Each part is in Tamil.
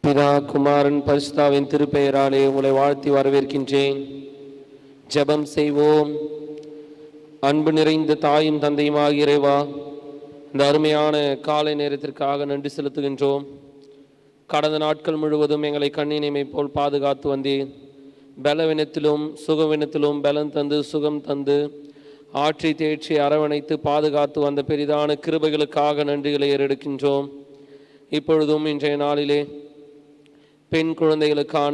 பிதா குமாரன் பரிசுத்தாவின் திருப்பெயராலே உங்களை வாழ்த்தி வரவேற்கின்றேன். ஜெபம் செய்வோம். அன்பு நிறைந்த தாயும் தந்தையுமாகிய இறைவா, இந்த அருமையான காலை நேரத்திற்காக நன்றி செலுத்துகின்றோம். கடந்த நாட்கள் முழுவதும் எங்களை கண்ணினைமை போல் பாதுகாத்து வந்தேன். பலவினத்திலும் சுகவினத்திலும் பலன் தந்து சுகம் தந்து ஆற்றி தேற்றி அரவணைத்து பாதுகாத்து வந்த பெரிதான கிருபைகளுக்காக நன்றிகளை ஏறெடுக்கின்றோம். இப்பொழுதும் இன்றைய நாளிலே பெண் குழந்தைகளுக்கான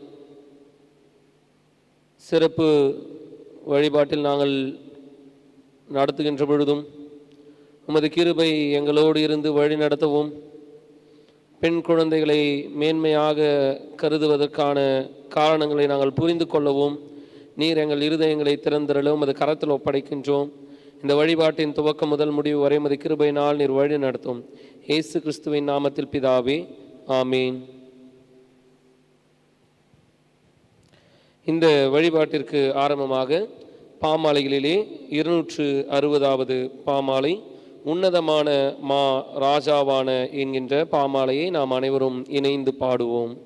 சிறப்பு வழிபாட்டில் நாங்கள் நடத்துகின்ற பொழுதும் உமது கிருபை எங்களோடு இருந்து வழி நடத்தவும், பெண் குழந்தைகளை மேன்மையாக கருதுவதற்கான காரணங்களை நாங்கள் புரிந்து கொள்ளவும் நீர் எங்கள் இருதயங்களை திறந்திரள உமது கரத்தில் ஒப்படைக்கின்றோம். இந்த வழிபாட்டின் துவக்கம் முதல் முடிவு வரை உமது கிருபையினால் நீர் வழி நடத்தும். இயேசு கிறிஸ்துவின் நாமத்தில் பிதாவே, ஆமீன். இந்த வழிபாட்டிற்கு ஆரம்பமாக பாமாலைகளிலே 260வது பாமாலை உன்னதமான மா ராஜாவான என்கின்ற பாமாலையை நாம் அனைவரும் இணைந்து பாடுவோம்.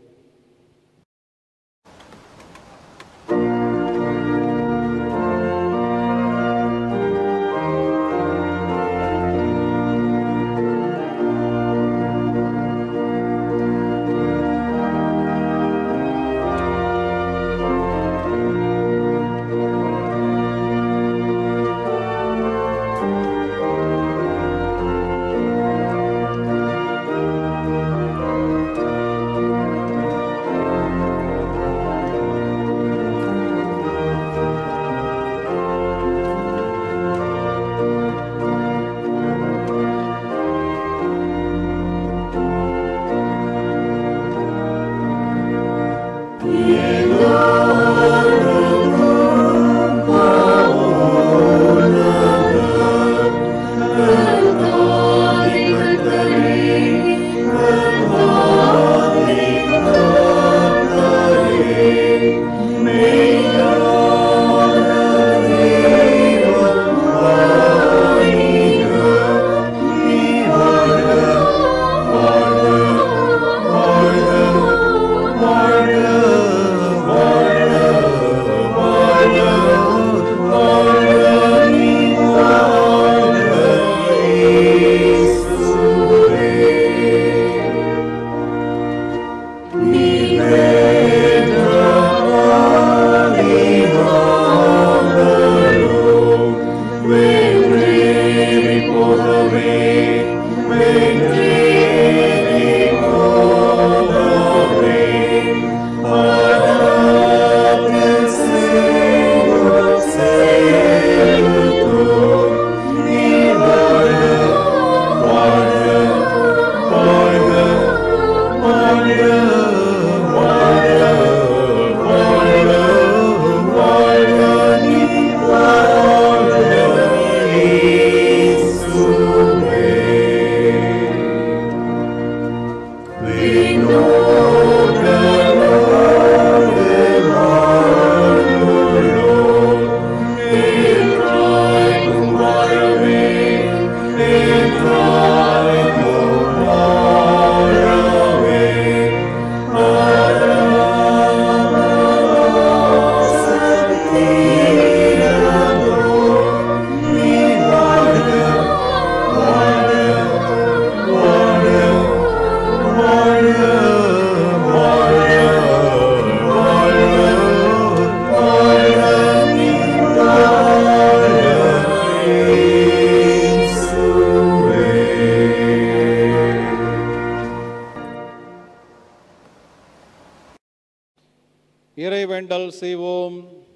இறைவேண்டல் செய்வோம்.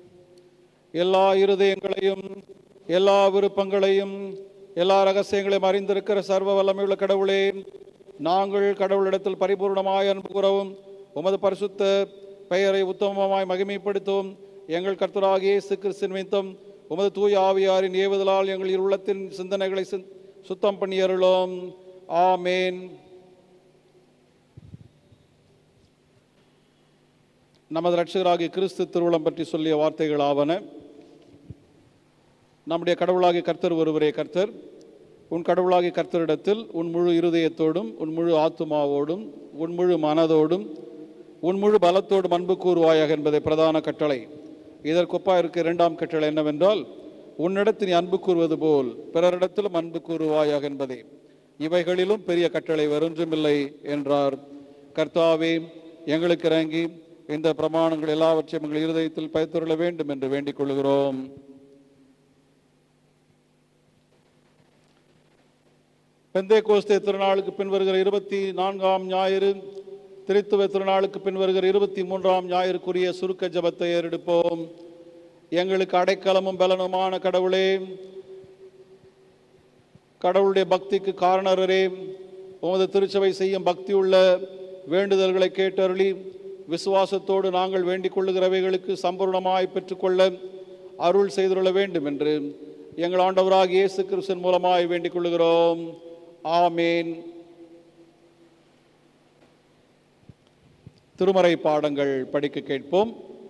எல்லா இருதயங்களையும் எல்லா விருப்பங்களையும் எல்லா ரகசியங்களையும் அறிந்திருக்கிற சர்வ வல்லமையுள்ள கடவுளே, நாங்கள் கடவுளிடத்தில் பரிபூர்ணமாய் அன்பு கூறவும் உமது பரிசுத்த பெயரை உத்தமமாய் மகிமைப்படுத்தும் எங்கள் கர்த்தராகிய இயேசு கிறிஸ்துவின் நிமித்தம் உமது தூய ஆவியாரின் ஏவுதலால் எங்கள் உள்ளத்தின் சிந்தனைகளை சுத்தம் பண்ணி அருளோம். ஆமேன். நமது இரட்சகராகிய கிறிஸ்து திருவுளம் பற்றி சொல்லிய வார்த்தைகள் ஆவன. நம்முடைய கடவுளாகிய கர்த்தர் ஒருவரே கர்த்தர். உன் கடவுளாகிய கர்த்தரிடத்தில் உன் முழு இருதயத்தோடும் உன் முழு ஆத்துமாவோடும் உன் முழு மனதோடும் உன் முழு பலத்தோடும் அன்பு கூறுவாயாக என்பதை பிரதான கட்டளை. இதற்கொப்பாக இருக்க இரண்டாம் கட்டளை என்னவென்றால், உன்னிடத்தில் நீ அன்பு கூறுவது போல் பிறரிடத்திலும் அன்பு கூறுவாயாக என்பதே. இவைகளிலும் பெரிய கட்டளை வேறொன்றுமில்லை என்றார். கர்த்தாவே, எங்களுக்கு இறங்கி இந்த பிரமாணங்கள் எல்லாவற்றையும் எங்கள் இருதயத்தில் பயத்துள்ள வேண்டும் என்று வேண்டிக் கொள்கிறோம். பெந்தேகோஸ்தே திருநாளுக்கு பின் வருகிற 24ஆம் ஞாயிறு, திருத்துவ திருநாளுக்கு பின் வருகிற 23ஆம் ஞாயிற்குரிய சுருக்க ஜெபத்தை ஏறெடுப்போம். எங்களுக்கு அடைக்கலமும் பலனுமான கடவுளே, கடவுளுடைய பக்திக்கு காரணரே, உமது திருச்சபை செய்யும் பக்தியுள்ள வேண்டுதல்களை கேட்டருளி விசுவாசத்தோடு நாங்கள் வேண்டிக் கொள்ளுகிறவைகளுக்கு சம்பூர்ணமாய் பெற்றுக்கொள்ள அருள் செய்துள்ள வேண்டும் என்று எங்கள் ஆண்டவராகிய இயேசு கிறிஸ்துவின் மூலமாய் வேண்டிக் கொள்ளுகிறோம். ஆமேன். திருமறை பாடங்கள் படிக்க கேட்போம்.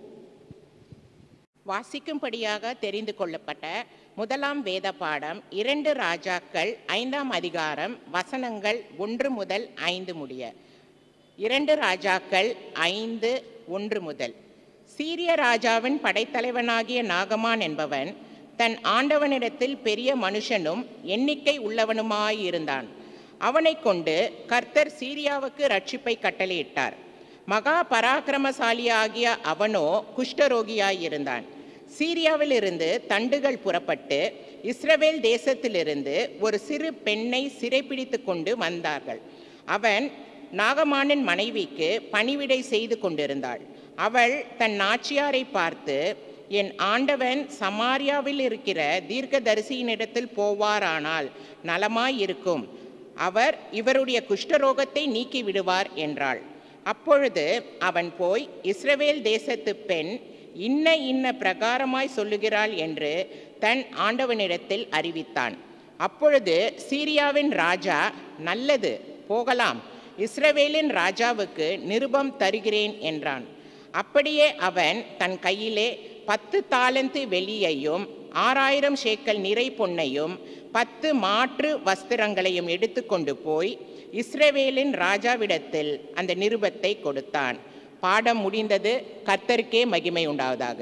வாசிக்கும்படியாக தெரிந்து கொள்ளப்பட்ட முதலாம் வேத பாடம் 2 ராஜாக்கள் 5ஆம் அதிகாரம் வசனங்கள் 1 முதல் 5 முடிய. 2 ராஜாக்கள் 5:1 முதல். சீரிய ராஜாவின் படைத்தலைவனாகிய நாகமான் என்பவன் தன் ஆண்டவனிடத்தில் பெரிய மனுஷனும் எண்ணிக்கை உள்ளவனுமாயிருந்தான். அவனை கொண்டு கர்த்தர் சீரியாவுக்கு ரட்சிப்பை கட்டளையிட்டார். மகா பராக்கிரமசாலியாகிய அவனோ குஷ்டரோகியாயிருந்தான். சீரியாவிலிருந்து தண்டுகள் புறப்பட்டு இஸ்ரவேல் தேசத்திலிருந்து ஒரு சிறு பெண்ணை சிறைப்பிடித்து கொண்டு வந்தார்கள். அவன் நாகமானின் மனைவிக்கு பணிவிடை செய்து கொண்டிருந்தாள். அவள் தன் நாச்சியாரை பார்த்து, என் ஆண்டவன் சமாரியாவில் இருக்கிற தீர்க்கதரிசியினிடத்தில் போவாரானால் நலமாயிருக்கும், அவர் இவருடைய குஷ்டரோகத்தை நீக்கி விடுவார் என்றாள். அப்பொழுது அவன் போய் இஸ்ரவேல் தேசத்து பெண் இன்ன பிரகாரமாய் சொல்லுகிறாள் என்று தன் ஆண்டவனிடத்தில் அறிவித்தான். அப்பொழுது சீரியாவின் ராஜா, நல்லது, போகலாம், இஸ்ரவேலின் ராஜாவுக்கு நிருபம் தருகிறேன் என்றான். அப்படியே அவன் தன் கையிலே 10 தாலந்து வெள்ளியையும் 6000 சேக்கல் நிறை பொன்னையும் 10 மாற்று வஸ்திரங்களையும் எடுத்துக்கொண்டு போய் இஸ்ரவேலின் ராஜாவிடத்தில் அந்த நிருபத்தை கொடுத்தான். பாடம் முடிந்தது. கர்த்தருக்கே மகிமை உண்டாவதாக.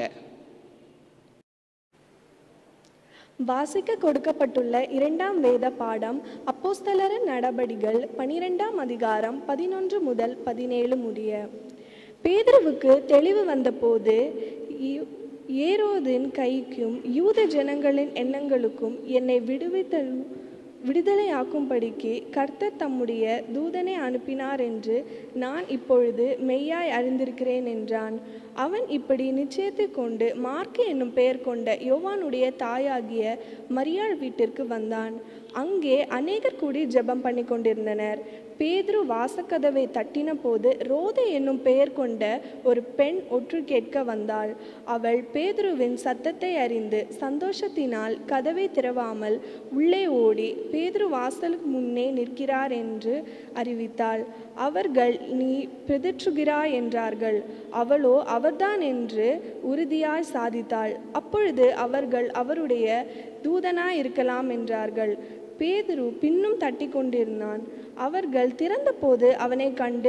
வாசிக்க கொடுக்கப்பட்டுள்ள 2ஆம் வேத பாடம் அப்போஸ்தலரின் நடபடிகள் 12ஆம் அதிகாரம் 11 முதல் 17 முடிய. பேதுருவுக்கு தெளிவு வந்தபோது ஏரோதின் கைக்கும் யூத ஜனங்களின் எண்ணங்களுக்கும் என்னை விடுதலையாக்கும்படிக்கு கர்த்தர் தம்முடைய தூதனை அனுப்பினார் என்று நான் இப்பொழுது மெய்யாய் அறிந்திருக்கிறேன் என்றான். அவன் இப்படி நிச்சயத்தை கொண்டு மார்க்கு என்னும் பெயர் கொண்ட யோவானுடைய தாயாகிய மரியாள் வீட்டிற்கு வந்தான். அங்கே அநேகர் கூடி ஜெபம் பண்ணி கொண்டிருந்தனர். பேதுரு வாசக்கதவை தட்டின போது ரோதை என்னும் பெயர் கொண்ட ஒரு பெண் ஒற்று கேட்க வந்தாள். அவள் பேதுருவின் சத்தத்தை அறிந்து சந்தோஷத்தினால் கதவை திறவாமல் உள்ளே ஓடி பேதுரு வாசலுக்கு முன்னே நிற்கிறார் என்று அறிவித்தாள். அவர்கள், நீ பிதற்றுகிறாய் என்றார்கள். அவளோ அவர்தான் என்று உறுதியாய் சாதித்தாள். அப்பொழுது அவர்கள், அவருடைய தூதனாய் இருக்கலாம் என்றார்கள். பேதுரு பின்னும் தட்டி கொண்டிருந்தான். அவர்கள் திறந்தபோது அவனை கண்டு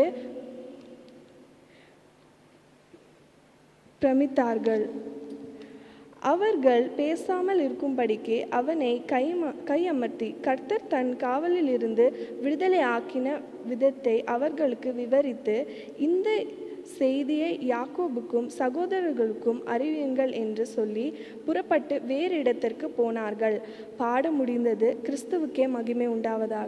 பிரமித்தார்கள். அவர்கள் பேசாமல் இருக்கும்படிக்கு அவனை கையமர்த்தி கர்த்தர் தன் காவலில் இருந்து விடுதலை ஆக்கின விதத்தை அவர்களுக்கு விவரித்து, இந்த செய்தியை யாக்கோபுக்கும் சகோதரர்களுக்கும் அறிவியுங்கள் என்று சொல்லி புறப்பட்டு வேறு இடத்திற்கு போனார்கள். பாடம் முடிந்தது. கிறிஸ்துவுக்கே மகிமை உண்டாவதாக.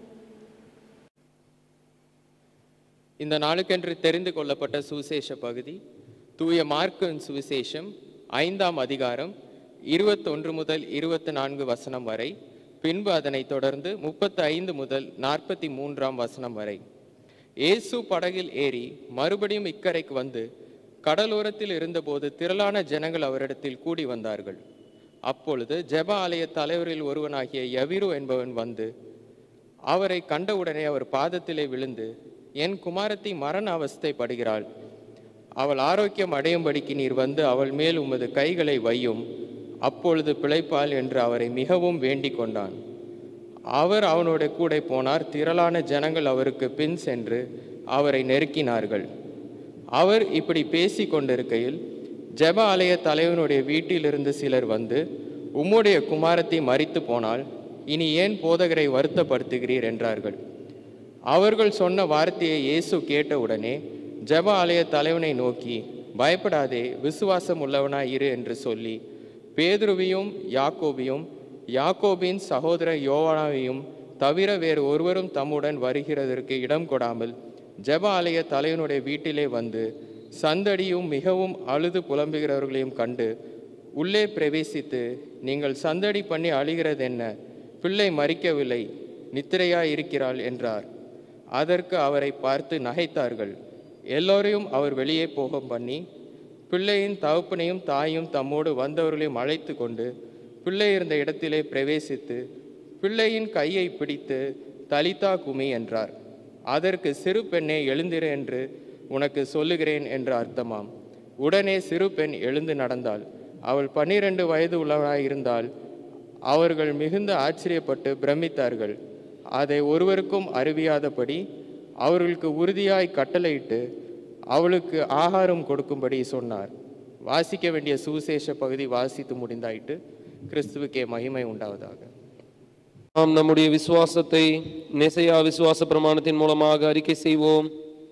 இந்த நாளுக்கென்று தெரிந்து கொள்ளப்பட்ட சுவிசேஷ பகுதி தூய மார்க்கின் சுவிசேஷம் 5ஆம் அதிகாரம் 21 முதல் 24 வசனம் வரை, பின்பு அதனைத் தொடர்ந்து 35 முதல் 43 வசனம் வரை. இயேசு படகில் ஏறி மறுபடியும் இக்கரைக்கு வந்து கடலோரத்தில் இருந்தபோது திரளான ஜனங்கள் அவரிடத்தில் கூடி வந்தார்கள். அப்பொழுது ஜெப ஆலய தலைவரில் ஒருவனாகிய யவிரு என்பவன் வந்து அவரை கண்டவுடனே அவர் பாதத்திலே விழுந்து, என் குமாரத்தி மரண அவஸ்தைப்படுகிறாள், அவள் ஆரோக்கியம் அடையும்படிக்கு நீர் வந்து அவள் மேல் உமது கைகளை வையும், அப்பொழுது பிழைப்பாள் என்று அவரை மிகவும் வேண்டிக் கொண்டான். அவர் அவனோட கூட போனார். திரளான ஜனங்கள் அவருக்கு பின் சென்று அவரை நெருக்கினார்கள். அவர் இப்படி பேசி கொண்டிருக்கையில் ஜெப ஆலய தலைவனுடைய வீட்டிலிருந்து சிலர் வந்து, உம்முடைய குமாரத்தை மரித்து போனால் இனி ஏன் போதகரை வருத்தப்படுத்துகிறீர் என்றார்கள். அவர்கள் சொன்ன வார்த்தையை இயேசு கேட்டவுடனே ஜெப ஆலய தலைவனை நோக்கி, பயப்படாதே, விசுவாசம் உள்ளவனாய் இரு என்று சொல்லி பேதுருவையும் யாக்கோபையும் யாக்கோபின் சகோதரர் யோவானையும் தவிர வேறு ஒருவரும் தம்முடன் வருகிறதற்கு இடம் கொடாமல் ஜெப ஆலய தலைவனுடைய வீட்டிலே வந்து சந்தடியும் மிகவும் அழுது புலம்புகிறவர்களையும் கண்டு உள்ளே பிரவேசித்து, நீங்கள் சந்தடி பண்ணி அழுகிறது என்ன? பிள்ளை மரிக்கவில்லை, நித்திரையாய் இருக்கிறாள் என்றார். அதற்கு அவரை பார்த்து நகைத்தார்கள். எல்லோரையும் அவர் வெளியே போக பண்ணி பிள்ளையின் தகப்பனையும் தாயும் தம்மோடு வந்தவர்களையும் அழைத்து கொண்டு பிள்ளை இருந்த இடத்திலே பிரவேசித்து பிள்ளையின் கையை பிடித்து தலிதா குமி என்றார். அதற்கு, சிறு பெண்ணே எழுந்திரு என்று உனக்கு சொல்லுகிறேன் என்று அர்த்தமாம். உடனே சிறு பெண் எழுந்து நடந்தாள். அவள் 12 வயது உள்ளவளாயிருந்தாள். அவர்கள் மிகுந்த ஆச்சரியப்பட்டு பிரமித்தார்கள். அதை ஒருவருக்கும் அறிவியாதபடி அவர்களுக்கு உறுதியாய் கட்டளையிட்டு அவளுக்கு ஆகாரம் கொடுக்கும்படி சொன்னார். வாசிக்க வேண்டிய சுவிசேஷ பகுதி வாசித்து முடிந்தாயிட்டு. கிறிஸ்துவுக்கே மகிமை உண்டாவதாக. நாம் நம்முடைய விசுவாசத்தை நெசையா விசுவாச பிரமாணத்தின் மூலமாக அறிக்கை செய்வோம்.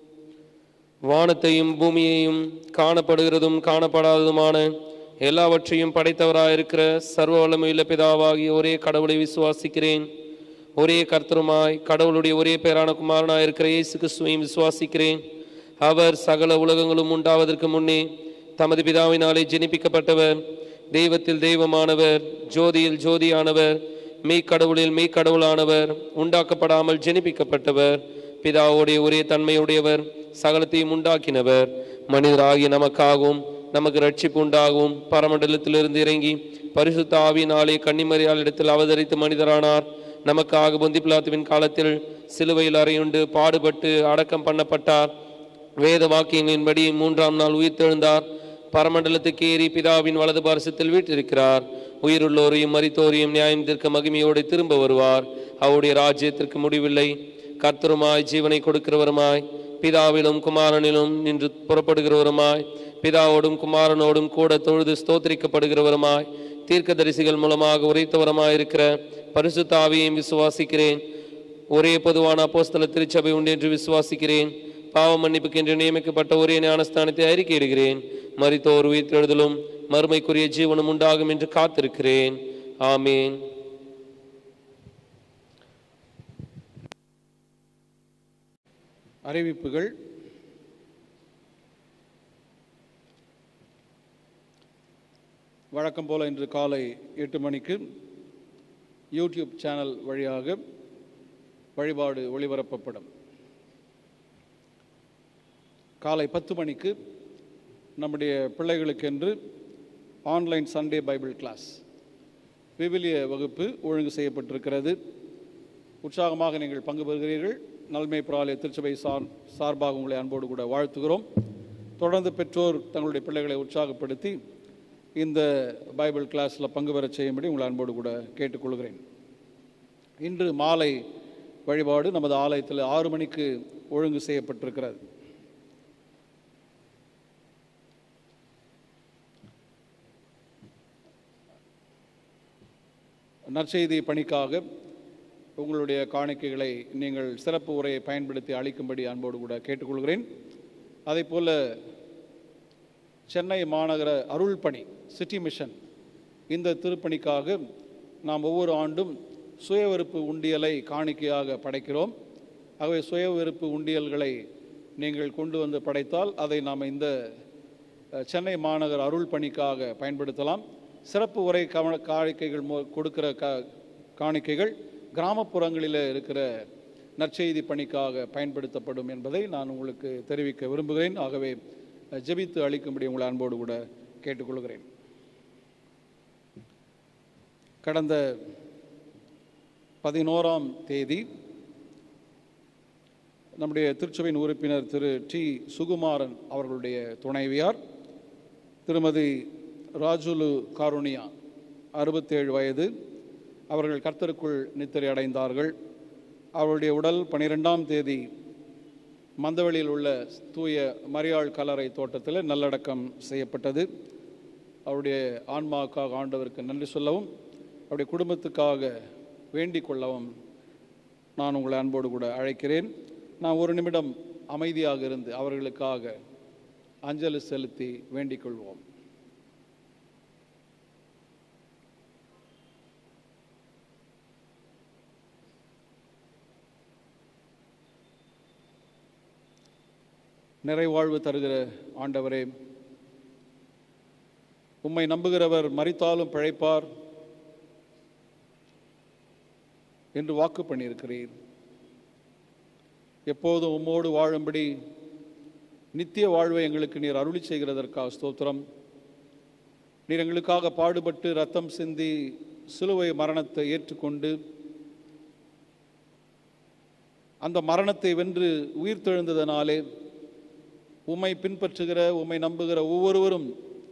வானத்தையும் பூமியையும் காணப்படுகிறதும் காணப்படாததுமான எல்லாவற்றையும் படைத்தவராயிருக்கிற சர்வ வல்லமையுள்ள பிதாவாகிய ஒரே கடவுளை விசுவாசிக்கிறேன். ஒரே கர்த்தருமாய் கடவுளுடைய ஒரே பேரான குமாரனாயிருக்கிற இயேசு கிறிஸ்துவையும் விசுவாசிக்கிறேன். அவர் சகல உலகங்களும் உண்டாவதற்கு முன்னே தமது பிதாவினாலே ஜெனிப்பிக்கப்பட்டவர், தெய்வத்தில் தெய்வமானவர், ஜோதியில் ஜோதியானவர், மெய்க்கடவுளில் மெய்க்கடவுளானவர், உண்டாக்கப்படாமல் ஜெனிப்பிக்கப்பட்டவர், பிதாவுடைய ஒரே தன்மையுடையவர், சகலத்தையும் உண்டாக்கினவர், மனிதராகிய நமக்காகவும் நமக்கு ரட்சிப்பு உண்டாகவும் பரமண்டலத்திலிருந்து இறங்கி பரிசுத்த ஆவியினாலே கன்னிமரியாள் இடத்தில் அவதரித்து மனிதரானார். நமக்காக பொந்தி பிலாத்துவின் காலத்தில் சிலுவையில் அறையுண்டு பாடுபட்டு அடக்கம் பண்ணப்பட்டார். வேத வாக்கியங்களின்படி 3ஆம் நாள் உயிர்த்தெழுந்தார். பரமண்டலத்துக்கு ஏறி பிதாவின் வலது பாரசத்தில் வீற்றிருக்கிறார். உயிருள்ளோரையும் மரித்தோரையும் நியாயம் தீர்க்க மகிமையோடு திரும்ப வருவார். அவருடைய ராஜ்யத்திற்கு முடிவில்லை. கர்த்தருமாய் ஜீவனை கொடுக்கிறவருமாய் பிதாவிலும் குமாரனிலும் நின்று புறப்படுகிறவருமாய் பிதாவோடும் குமாரனோடும் கூட தொழுது ஸ்தோத்திரிக்கப்படுகிறவருமாய் தீர்க்கதரிசிகள் மூலமாக உரைத்தவருமாய் இருக்கிற பரிசுத்த ஆவியையும் விசுவாசிக்கிறேன். ஒரே பொதுவான அப்போஸ்தல திருச்சபை உண்டு என்று விசுவாசிக்கிறேன். பாவ மன்னிப்புக்கு என்று நியமிக்கப்பட்ட ஒரே ஞானஸ்தானத்தை அறிக்கையிடுகிறேன். மரித்தோர் உயிர்த்தெழுதலும் மறுமைக்குரிய ஜீவனும் உண்டாகும் என்று காத்திருக்கிறேன். ஆமீன். அறிவிப்புகள். வழக்கம் போல இன்று காலை 8 மணிக்கு யூடியூப் சேனல் வழியாக வழிபாடு ஒளிபரப்பப்படும். காலை 10 மணிக்கு நம்முடைய பிள்ளைகளுக்கென்று ஆன்லைன் சண்டே பைபிள் கிளாஸ் விவிலிய வகுப்பு ஒழுங்கு செய்யப்பட்டிருக்கிறது. உற்சாகமாக நீங்கள் பங்கு பெறுகிறீர்கள். நல்மை பிராலய திருச்சபை சார்பாக உங்களை அன்போடு கூட வாழ்த்துகிறோம். தொடர்ந்து பெற்றோர் தங்களுடைய பிள்ளைகளை உற்சாகப்படுத்தி இந்த பைபிள் கிளாஸில் பங்கு பெற செய்யும்படி உங்களை அன்போடு கூட கேட்டுக்கொள்கிறேன். இன்று மாலை வழிபாடு நமது ஆலயத்தில் 6 மணிக்கு ஒழுங்கு செய்யப்பட்டிருக்கிறது. நற்செய்தி பணிக்காக உங்களுடைய காணிக்கைகளை நீங்கள் சிறப்பு உரையை பயன்படுத்தி அளிக்கும்படி அன்போடு கூட கேட்டுக்கொள்கிறேன். அதே போல் சென்னை மாநகர அருள் பணி சிட்டி மிஷன் இந்த திருப்பணிக்காக நாம் ஒவ்வொரு ஆண்டும் சுயவெறுப்பு உண்டியலை காணிக்கையாக படைக்கிறோம். ஆகவே சுயவெறுப்பு உண்டியல்களை நீங்கள் கொண்டு வந்து படைத்தால் அதை நாம் இந்த சென்னை மாநகர அருள் பணிக்காக பயன்படுத்தலாம். சிறப்பு உரை காணிக்கைகள் கொடுக்கிற காணிக்கைகள் கிராமப்புறங்களில் இருக்கிற நற்செய்தி பணிக்காக பயன்படுத்தப்படும் என்பதை நான் உங்களுக்கு தெரிவிக்க விரும்புகிறேன். ஆகவே ஜெபித்து அளிக்கும்படி உங்களை அன்போடு கூட கேட்டுக்கொள்கிறேன். கடந்த 11ஆம் தேதி நம்முடைய திருச்சபையின் உறுப்பினர் திரு டி சுகுமாரன் அவர்களுடைய துணைவியார் திருமதி ராஜுலு காருணியா 67 வயது அவர்கள் கர்த்தருக்குள் நித்திரை அடைந்தார்கள். அவருடைய உடல் 12ஆம் தேதி மந்தவெளியில் உள்ள தூய மரியாள் கல்லறை தோட்டத்தில் நல்லடக்கம் செய்யப்பட்டது. அவருடைய ஆன்மாவுக்காக ஆண்டவருக்கு நன்றி சொல்லவும், அவருடைய குடும்பத்துக்காக வேண்டிக் கொள்ளவும் நான் உங்களை அன்போடு கூட அழைக்கிறேன். நான் ஒரு நிமிடம் அமைதியாக இருந்து அவர்களுக்காக அஞ்சலி செலுத்தி வேண்டிக் கொள்வோம். நிறைவாழ்வு தருகிற ஆண்டவரே, உம்மை நம்புகிறவர் மரித்தாலும் பிழைப்பார் என்று வாக்கு பண்ணியிருக்கிறீர். எப்போதும் உம்மோடு வாழும்படி நித்திய வாழ்வை எங்களுக்கு நீர் அருளி செய்கிறதற்காக ஸ்தோத்திரம். நீர் எங்களுக்காக பாடுபட்டு இரத்தம் சிந்தி சிலுவை மரணத்தை ஏற்றுக்கொண்டு அந்த மரணத்தை வென்று உயிர்த்தெழுந்ததனாலே உம்மை பின்பற்றுகிற உம்மை நம்புகிற ஒவ்வொருவரும்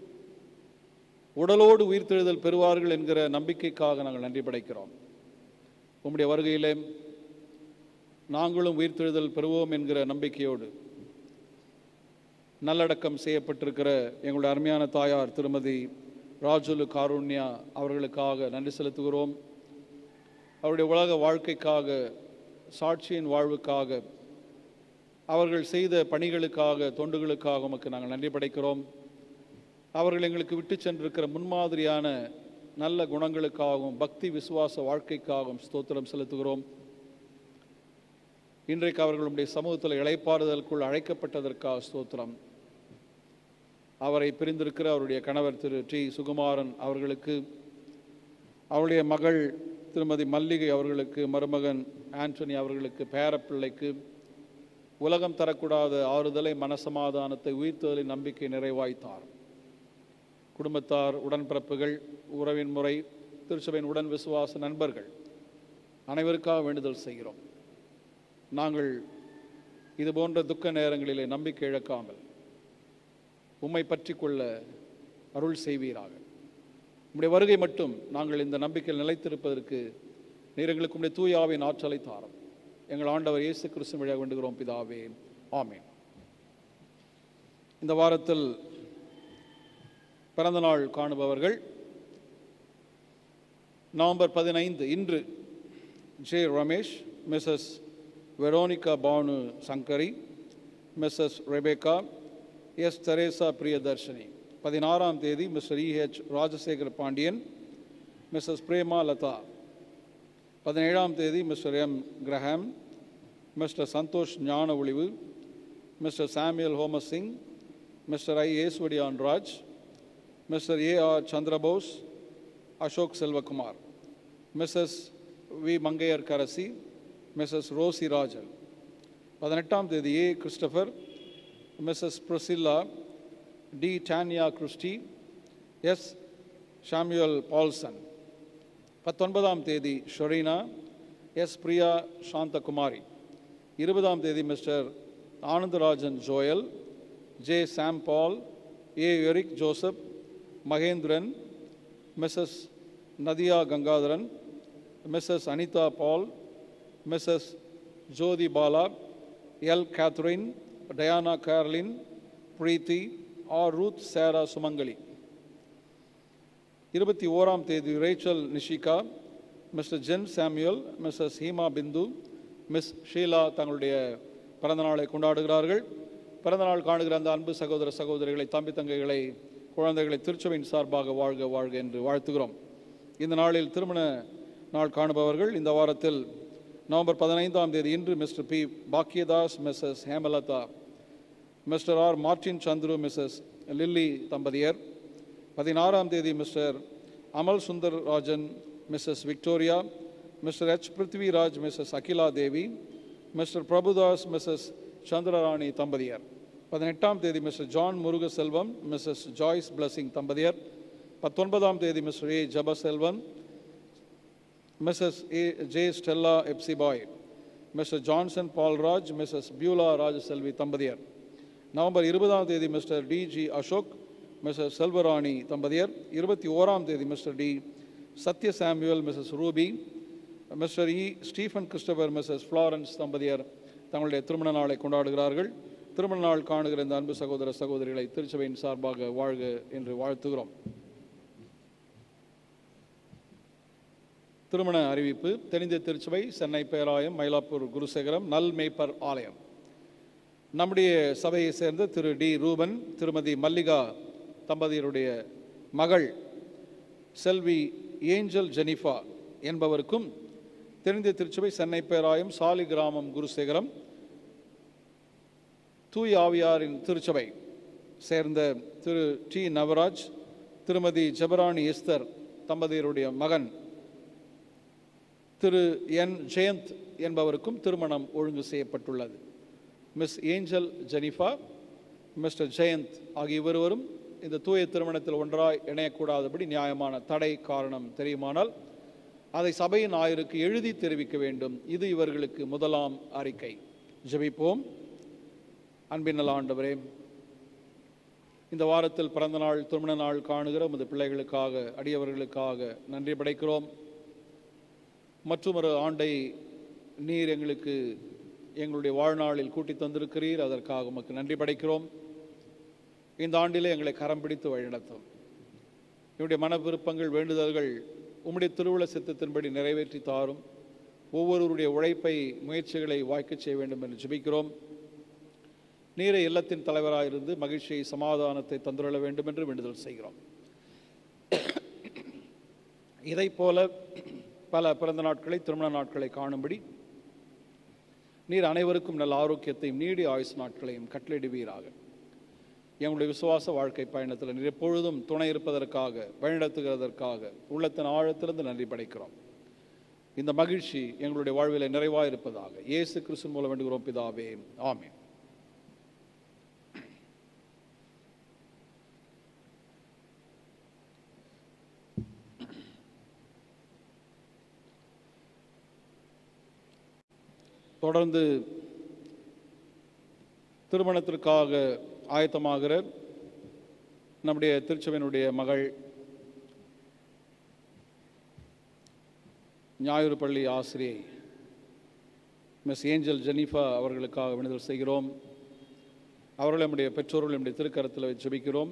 உடலோடு உயிர்த்தெழுதல் பெறுவார்கள் என்கிற நம்பிக்கைக்காக நாங்கள் நன்றி படைக்கிறோம். உம்முடைய வருகையிலே நாங்களும் உயிர்த்தெழுதல் பெறுவோம் என்கிற நம்பிக்கையோடு நல்லடக்கம் செய்யப்பட்டிருக்கிற எங்களுடைய அருமையான தாயார் திருமதி ராஜுலு காருண்யா அவர்களுக்காக நன்றி செலுத்துகிறோம். அவருடைய உலக வாழ்க்கைக்காக, சாட்சியின் வாழ்வுக்காக, அவர்கள் செய்த பணிகளுக்காக, தொண்டுகளுக்காக உமக்கு நாங்கள் நன்றி படைக்கிறோம். அவர்கள் எங்களுக்கு விட்டு சென்றிருக்கிற முன்மாதிரியான நல்ல குணங்களுக்காகவும் பக்தி விசுவாச வாழ்க்கைக்காகவும் ஸ்தோத்திரம் செலுத்துகிறோம். இன்றைக்கு அவர்களுடைய சமூகத்தில் இளைப்பாறுதலுக்குள் அழைக்கப்பட்டதற்காக ஸ்தோத்திரம். அவரை பிரிந்திருக்கிற அவருடைய கணவர் திரு டி சுகுமாரன் அவர்களுக்கு, அவருடைய மகள் திருமதி மல்லிகை அவர்களுக்கு, மருமகன் ஆண்டனி அவர்களுக்கு, பேரப்பிள்ளைக்கு உலகம் தரக்கூடாத ஆறுதலை, மனசமாதானத்தை, உயிர்த்தெழுதலின் நம்பிக்கை நிறைவாய்த்தார். குடும்பத்தார், உடன்பிறப்புகள், உறவின் முறை, திருச்சபையின் உடன் விசுவாச நண்பர்கள் அனைவருக்காக வேண்டுதல் செய்கிறோம். நாங்கள் இது போன்ற துக்க நேரங்களிலே நம்பிக்கை இழக்காமல் உம்மை பற்றி கொள்ள அருள் செய்வீராக. உம்முடைய வருகை மட்டும் நாங்கள் இந்த நம்பிக்கையில் நிலைத்திருப்பதற்கு நீர் எங்களுக்கு உம்முடைய தூய ஆவியின் ஆற்றலை தாரும். எங்கள் ஆண்டவர் இயேசு கிறிஸ்து வழியாக வேண்டுகிறோம் பிதாவே, ஆமென். இந்த வாரத்தில் பிறந்த நாள் காணுபவர்கள் நவம்பர் 15 இன்று J Ramesh, Mrs Veronica Banu Sankari, Mrs Rebecca, S Teresa Priyadharshini. 16ஆம் தேதி Mr E H Rajasekara Pandian, Mrs Prema Latha. 17ஆம் தேதி Mr M Graham, Mr Santhosh Gnana Olivu, Mr Samuel Holmes Singh, Mr I Eswadiyan Raj, Mr A R. Chandrabose, Ashok Selvakumar, Mrs V Mangaiyar Karasi, Mrs Rosy Rajan. 18ஆம் தேதி A Christopher, Mrs Priscilla, D Tania Christy, S Samuel Paulson. 19ஆம் தேதி ஷொரீனா, எஸ் பிரியா சாந்தகுமாரி. 20ஆம் தேதி Mr Anandarajan Joel, J Sam Paul, A Eric Joseph, Mahendran, Mrs Nadiya Gangadharan, Mrs Anitha Paul, Mrs Jothi Bala, L Catherine, Diana Carlin, Preethi, R Ruth Sarah Sumangali. 21ஆம் தேதி Rachel Nishika, Mr Jen Samuel, Mrs Heema Bindu, Miss Sheela தங்களுடைய பிறந்தநாளை கொண்டாடுகிறார்கள். பிறந்தநாள் காணுகிற அந்த அன்பு சகோதர சகோதரிகளை, தம்பி தங்கைகளை, குழந்தைகளை திருச்சபையின் சார்பாக வாழ்க வாழ்க என்று வாழ்த்துகிறோம். இந்த நாளில் திருமண நாள் காணுபவர்கள் இந்த வாரத்தில் நவம்பர் 15ஆம் தேதி இன்று Mr P Bhagyadas, Mrs Hemalatha, Mr R Martin Chandru, Mrs Lilly தம்பதியர். 16ஆம் தேதி Mr Amal Sundar Rajan, Mrs Victoria, Mr H Prithviraj, Mrs Akila Devi, Mr Prabhudas, Mrs Chandrarani தம்பதியர். 18ஆம் தேதி Mr John Murugaselvam, Mrs Joyce Blessing தம்பதியர். 19ஆம் தேதி Mr A Jebaselvan, Mrs A J Stella Ebsibai, Mr Johnson Paulraj, Mrs Beulah Rajaselvi தம்பதியர். நவம்பர் 20ஆம் தேதி Mr D G Ashok, Mr Selvarani தம்பதியர். 21ஆம் தேதி Mr D Sathya Samuel, Mrs Ruby, Mr E Stephen Christopher, Mrs Florence தம்பதியர் தங்களுடைய திருமண நாளை கொண்டாடுகிறார்கள். திருமண நாள் காணுகிற இந்த அன்பு சகோதர சகோதரிகளை திருச்சபையின் சார்பாக வாழ்க என்று வாழ்த்துகிறோம். திருமண அறிவிப்பு. தென்னிந்திய திருச்சபை, சென்னை பேராயம், மயிலாப்பூர் குருசேகரம், நல் மேய்ப்பர் ஆலயம். நம்முடைய சபையை சேர்ந்த திரு டி ரூபன், திருமதி மல்லிகா தம்பதியருடைய மகள் செல்வி ஏஞ்சல் ஜெனிஃபா என்பவருக்கும், தென்னிந்திய திருச்சபை, சென்னை பேராயம், சாலி கிராமம், குருசேகரம், தூய் ஆவியாரின் திருச்சபை சேர்ந்த திரு டி நவராஜ், திருமதி ஜெபராணி எஸ்தர் தம்பதியருடைய மகன் திரு என் ஜெயந்த் என்பவருக்கும் திருமணம் ஒழுங்கு செய்யப்பட்டுள்ளது. Miss Angel Jenifa, Mr Jayanth ஆகிய இருவரும் இந்த தூய திருமணத்தில் ஒன்றாய் இணையக்கூடாதபடி நியாயமான தடை காரணம் தெரியுமானால் அதை சபையின் ஆயருக்கு எழுதி தெரிவிக்க வேண்டும். இது இவர்களுக்கு முதலாம் அறிக்கை. ஜெபிப்போம். அன்பின் நல்ல ஆண்டவரே, இந்த வாரத்தில் பிறந்த நாள், திருமண நாள் காணுகிற உமது பிள்ளைகளுக்காக, அடியவர்களுக்காக நன்றி படைக்கிறோம். மற்றொரு ஆண்டை நீர் எங்களுக்கு எங்களுடைய வாழ்நாளில் கூட்டி தந்திருக்கிறீர். அதற்காக உமக்கு நன்றி படைக்கிறோம். இந்த ஆண்டிலே எங்களை கரம் பிடித்து வழிநடத்தும். என்னுடைய மன விருப்பங்கள், வேண்டுதல்கள் உம்முடைய திருவுள சித்தத்தின்படி நிறைவேற்றி தாரும். ஒவ்வொருவருடைய உழைப்பை, முயற்சிகளை வாய்க்கச் செய்ய வேண்டும் என்று ஜெபிக்கிறோம். நீரை இல்லத்தின் தலைவராயிருந்து மகிழ்ச்சியை, சமாதானத்தை தந்துள்ள வேண்டும் என்று வேண்டுதல் செய்கிறோம். இதை போல பல பிறந்த நாட்களை, திருமண நாட்களை காணும்படி நீர் அனைவருக்கும் நல்ல ஆரோக்கியத்தையும் நீடி ஆயுசு நாட்களையும் கட்டளையிடுவீராக. எங்களுடைய விசுவாச வாழ்க்கை பயணத்தில் நீர் எப்பொழுதும் துணை இருப்பதற்காக, வழிநடத்துகிறதற்காக உள்ளத்தின் ஆழத்திலிருந்து நன்றி படைக்கிறோம். இந்த மகிழ்ச்சி எங்களுடைய வாழ்வில் நிறைவாக இருப்பதாக இயேசு கிறிஸ்து மூலம் வேண்டுகிறோம் பிதாவே, ஆமென். தொடர்ந்து திருமணத்திற்காக ஆயத்தமாகிற நம்முடைய திருச்சபையினுடைய மகள், ஞாயிறு பள்ளி ஆசிரியை மிஸ் ஏஞ்சல் ஜெனிஃபா அவர்களுக்காக வேண்டுதல் செய்கிறோம். அவர்கள் நம்முடைய பெற்றோர்கள் நம்முடைய திருக்கரத்தில் ஜெபிக்கிறோம்.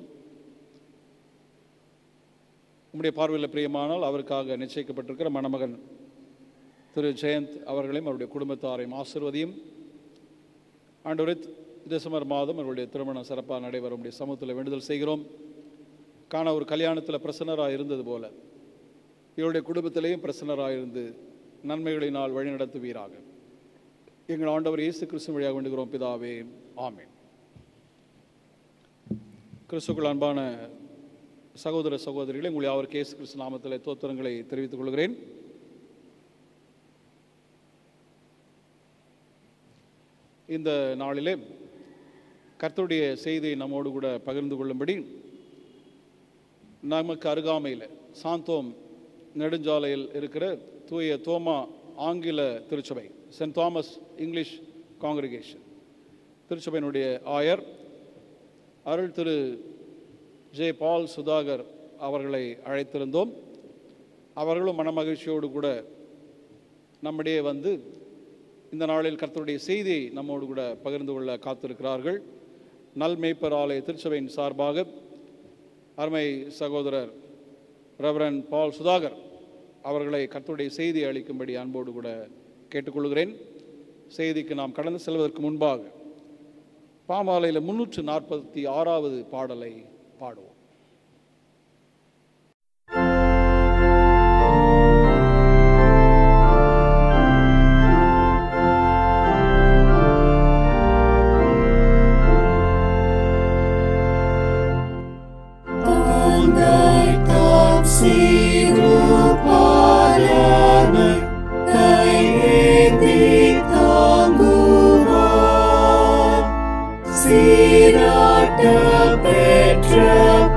நம்முடைய பார்வையில் பிரியமானால் அவருக்காக நிச்சயிக்கப்பட்டிருக்கிற மணமகன் திரு ஜெயந்த் அவர்களையும் அவருடைய குடும்பத்தாரையும் ஆசீர்வதியும். ஆண்டவரே, டிசம்பர் மாதம் அவருடைய திருமணம் சிறப்பாக நடைபெறும் சமூகத்தில் வேண்டுதல் செய்கிறோம். காண ஒரு கல்யாணத்தில் பிரசன்னராக இருந்தது போல இவருடைய குடும்பத்திலேயும் பிரசன்னராக இருந்து நன்மைகளினால் வழிநடத்துவீராக. எங்கள் ஆண்டவர் இயேசு கிறிஸ்து வழியாக வேண்டுகிறோம் பிதாவே, ஆமென். கிறிஸ்துக்குள் அன்பான சகோதர சகோதரிகளை, உங்களை அவருக்கு இயேசு கிறிஸ்து நாமத்தில் தோத்திரங்களை தெரிவித்துக் கொள்கிறேன். இந்த நாளிலே கர்த்தருடைய செய்தியை நம்மோடு கூட பகிர்ந்து கொள்ளும்படி நமக்கு அருகாமையில் சாந்தோம் நெடுஞ்சாலையில் இருக்கிற தூய தோமா ஆங்கில திருச்சபை, சென்ட் தாமஸ் இங்கிலீஷ் காங்கிரிகேஷன் திருச்சபையினுடைய ஆயர் அருள் திரு ஜே பால் சுதாகர் அவர்களை அழைத்திருந்தோம். அவர்களும் மனமகிழ்ச்சியோடு கூட நம்மிடையே வந்து இந்த நாளில் கர்த்தருடைய செய்தியை நம்மோடு கூட பகிர்ந்து கொள்ள காத்திருக்கிறார்கள். நல் மேய்ப்பர் ஆலய திருச்சபையின் சார்பாக அருமை சகோதரர் ரெவரண்ட் பால் சுதாகர் அவர்களை கர்த்தருடைய செய்தியை அளிக்கும்படி அன்போடு கூட கேட்டுக்கொள்கிறேன். செய்திக்கு நாம் கடந்து செல்வதற்கு முன்பாக பாமாலையில் 346வது பாடலை பாடுவோம். Petra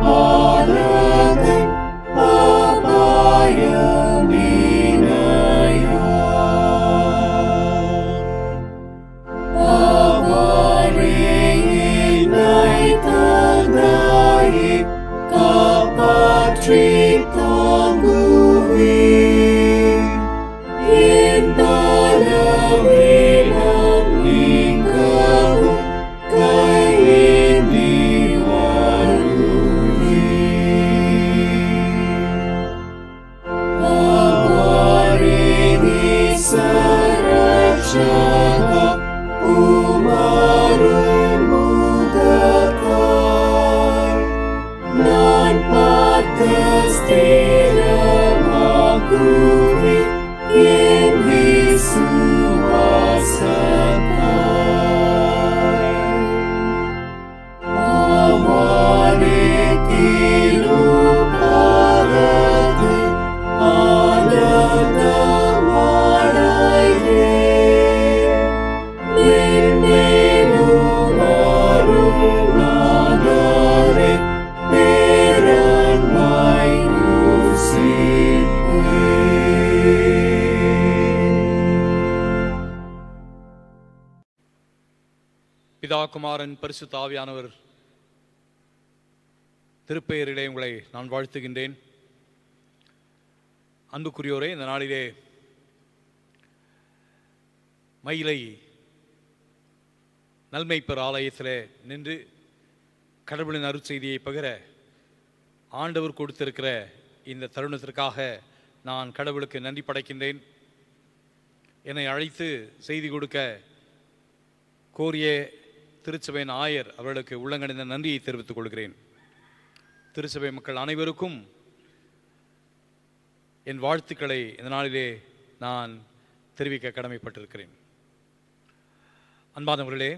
பிதா, குமாரன், பரிசுத்த ஆவியானவர் திருப்பெயரிலே உங்களை நான் வாழ்த்துகின்றேன். அன்புக்குரியோரே, இந்த நாளிலே மயிலை நல்மைப்பர் ஆலயத்தில் நின்று கடவுளின் அருட்செய்தியை பகிர ஆண்டவர் கொடுத்திருக்கிற இந்த தருணத்திற்காக நான் கடவுளுக்கு நன்றி படைக்கின்றேன். என்னை அழைத்து செய்தி கொடுக்க கோரிய திருச்சபையின் ஆயர் அவர்களுக்கு உள்ளங்கணிந்த நன்றியை தெரிவித்துக் கொள்கிறேன். திருச்சபை மக்கள் அனைவருக்கும் என் வாழ்த்துக்களை இந்த நாளிலே நான் தெரிவிக்க கடமைப்பட்டிருக்கிறேன். அன்பானவர்களே,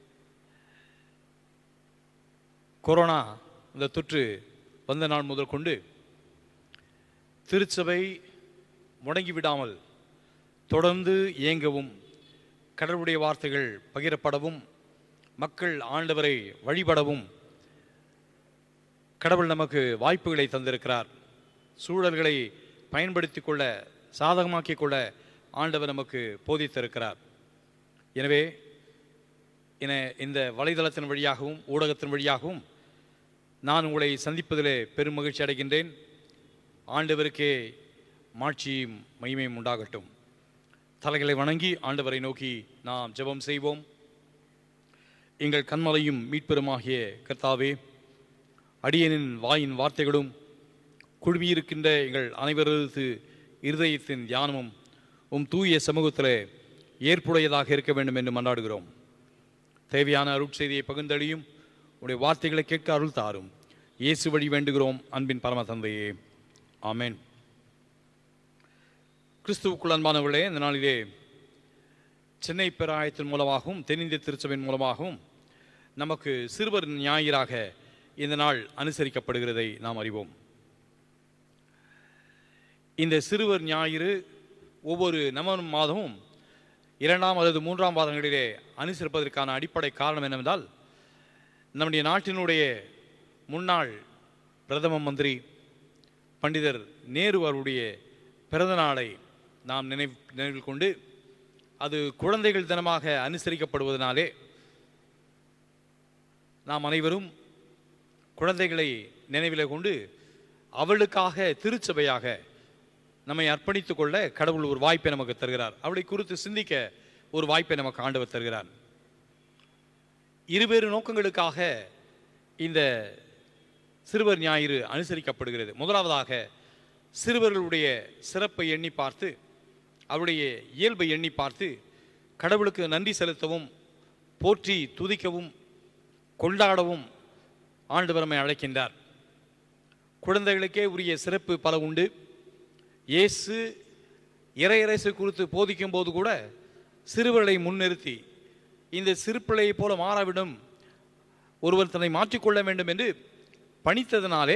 கொரோனா இந்த தொற்று வந்த நாள் முதல் கொண்டு திருச்சபை முடங்கிவிடாமல் தொடர்ந்து இயங்கவும், கடவுளுடைய வார்த்தைகள் பகிரப்படவும், மக்கள் ஆண்டவரை வழிபடவும் கடவுள் நமக்கு வாய்ப்புகளை தந்திருக்கிறார். சூழல்களை பயன்படுத்தி கொள்ள, சாதகமாக்கிக் கொள்ள ஆண்டவர் நமக்கு போதித்திருக்கிறார். எனவே இந்த வலைதளத்தின் வழியாகவும் ஊடகத்தின் வழியாகவும் நான் உங்களை சந்திப்பதிலே பெரும் மகிழ்ச்சி அடைகின்றேன். ஆண்டவருக்கே மாட்சியும் மகிமையும் உண்டாகட்டும். தலைகளை வணங்கி ஆண்டவரை நோக்கி நாம் ஜெபம் செய்வோம். எங்கள் கண்மலையும் மீட்பெருமாகிய கர்த்தாவே, அடியனின் வாயின் வார்த்தைகளும் குழுமியிருக்கின்ற எங்கள் அனைவரது இருதயத்தின் தியானமும் தூய சமூகத்தில் ஏற்புடையதாக இருக்க வேண்டும் என்று மன்றாடுகிறோம். தேவையான அருட்செய்தியை பகிர்ந்தளியும் உடைய வார்த்தைகளை கேட்க அருள் தாரும். இயேசு வழி வேண்டுகிறோம் அன்பின் பரம தந்தையே, ஆமென். கிறிஸ்துவுக்குள் அன்பானவர்களே, இந்த நாளிலே சென்னை பேராயத்தின் மூலமாகவும் தென்னிந்திய திருச்சபையின் மூலமாகவும் நமக்கு சிறுவர் ஞாயிறாக இந்த நாள் அனுசரிக்கப்படுகிறதை நாம் அறிவோம். இந்த சிறுவர் ஞாயிறு ஒவ்வொரு நவம்பர் மாதமும் 2ஆம் அல்லது 3ஆம் மாதங்களிலே அனுசரிப்பதற்கான அடிப்படை காரணம் என்னவென்றால், நம்முடைய நாட்டினுடைய முன்னாள் பிரதம மந்திரி பண்டிதர் நேரு அவருடைய பிறந்த நாளை நாம் நினைவில் கொண்டு, அது குழந்தைகள் தினமாக அனுசரிக்கப்படுவதனாலே நாம் அனைவரும் குழந்தைகளை நினைவில் கொண்டு அவளுக்காக திருச்சபையாக நம்மை அர்ப்பணித்துக் கொள்ள கடவுள் ஒரு வாய்ப்பை நமக்கு தருகிறார். அவளை குறித்து சிந்திக்க ஒரு வாய்ப்பை நமக்கு ஆண்டவர் தருகிறார். இருவேறு நோக்கங்களுக்காக இந்த சிறுவர் ஞாயிறு அனுசரிக்கப்படுகிறது. முதலாவதாக, சிறுவர்களுடைய சிறப்பை எண்ணி பார்த்து, அவருடைய இயல்பை எண்ணி பார்த்து கடவுளுக்கு நன்றி செலுத்தவும், போற்றி துதிக்கவும், கொண்டாடவும் ஆண்டவர் நம்மை அழைக்கின்றார். குழந்தைகளுக்கே உரிய சிறப்பு பல உண்டு. இயேசு இறையரசு குறித்து போதிக்கும் போது கூட சிறுவர்களை முன்னிறுத்தி, இந்த சிறு பிள்ளையை போல மாறாவிடும், ஒருவர் தன்னை மாற்றிக்கொள்ள வேண்டும் என்று பணித்ததனாலே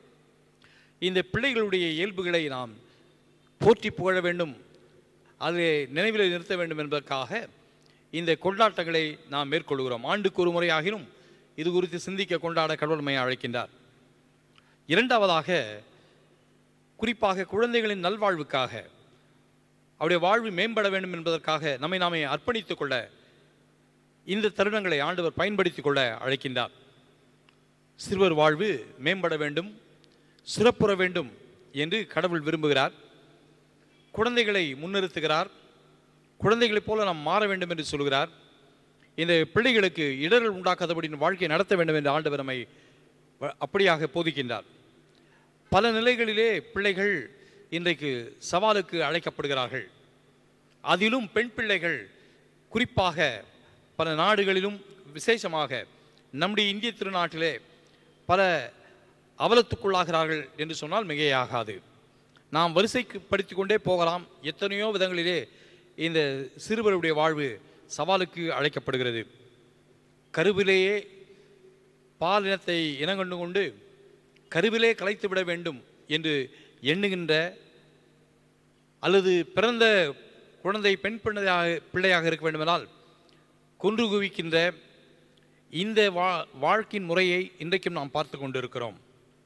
இந்த பிள்ளைகளுடைய இயல்புகளை நாம் போற்றி புகழ வேண்டும், அதை நினைவில் நிறுத்த வேண்டும் என்பதற்காக இந்த கொண்டாட்டங்களை நாம் மேற்கொள்கிறோம். ஆண்டுக்கு ஒரு முறையாகினும் இது குறித்து சிந்திக்க, கொண்டாட கடவுள் நம்மை அழைக்கின்றார். இரண்டாவதாக, குறிப்பாக குழந்தைகளின் நல்வாழ்வுக்காக, அவருடைய வாழ்வு மேம்பட வேண்டும் என்பதற்காக நம்மை நாமே அர்ப்பணித்துக் கொள்ள இந்த தருணங்களை ஆண்டவர் பயன்படுத்திக் கொள்ள அழைக்கின்றார். சிறுவர் வாழ்வு மேம்பட வேண்டும், சிறப்புற வேண்டும் என்று கடவுள் விரும்புகிறார். குழந்தைகளை முன்னிறுத்துகிறார். குழந்தைகளைப் போல நாம் மாற வேண்டும் என்று சொல்கிறார். இந்த பிள்ளைகளுக்கு இடர்கள் உண்டாக்காதபடி வாழ்க்கையை நடத்த வேண்டும் என்று ஆண்டவர் நம்மை அப்படியாக போதிக்கின்றார். பல நிலைகளிலே பிள்ளைகள் இன்றைக்கு சவாலுக்கு அழைக்கப்படுகிறார்கள். அதிலும் பெண் பிள்ளைகள் குறிப்பாக பல நாடுகளிலும், விசேஷமாக நம்முடைய இந்திய திருநாட்டிலே பல அவலத்துக்குள்ளாகிறார்கள் என்று சொன்னால் மிகையாகாது. நாம் வரிசைக்கு படித்து கொண்டே போகலாம். எத்தனையோ விதங்களிலே இந்த சிறுவருடைய வாழ்வு சவாலுக்கு அழைக்கப்படுகிறது. கருவிலேயே பாலினத்தை இனங்கண்டு கொண்டு கருவிலே கலைத்து விட வேண்டும் என்று எண்ணுகின்ற, அல்லது பிறந்த குழந்தை பெண் பிள்ளையாக இருக்க வேண்டுமென்றால் கொன்று குவிக்கின்ற இந்த வாழ்க்கையின் முறையை இன்றைக்கும் நாம் பார்த்து கொண்டிருக்கிறோம்.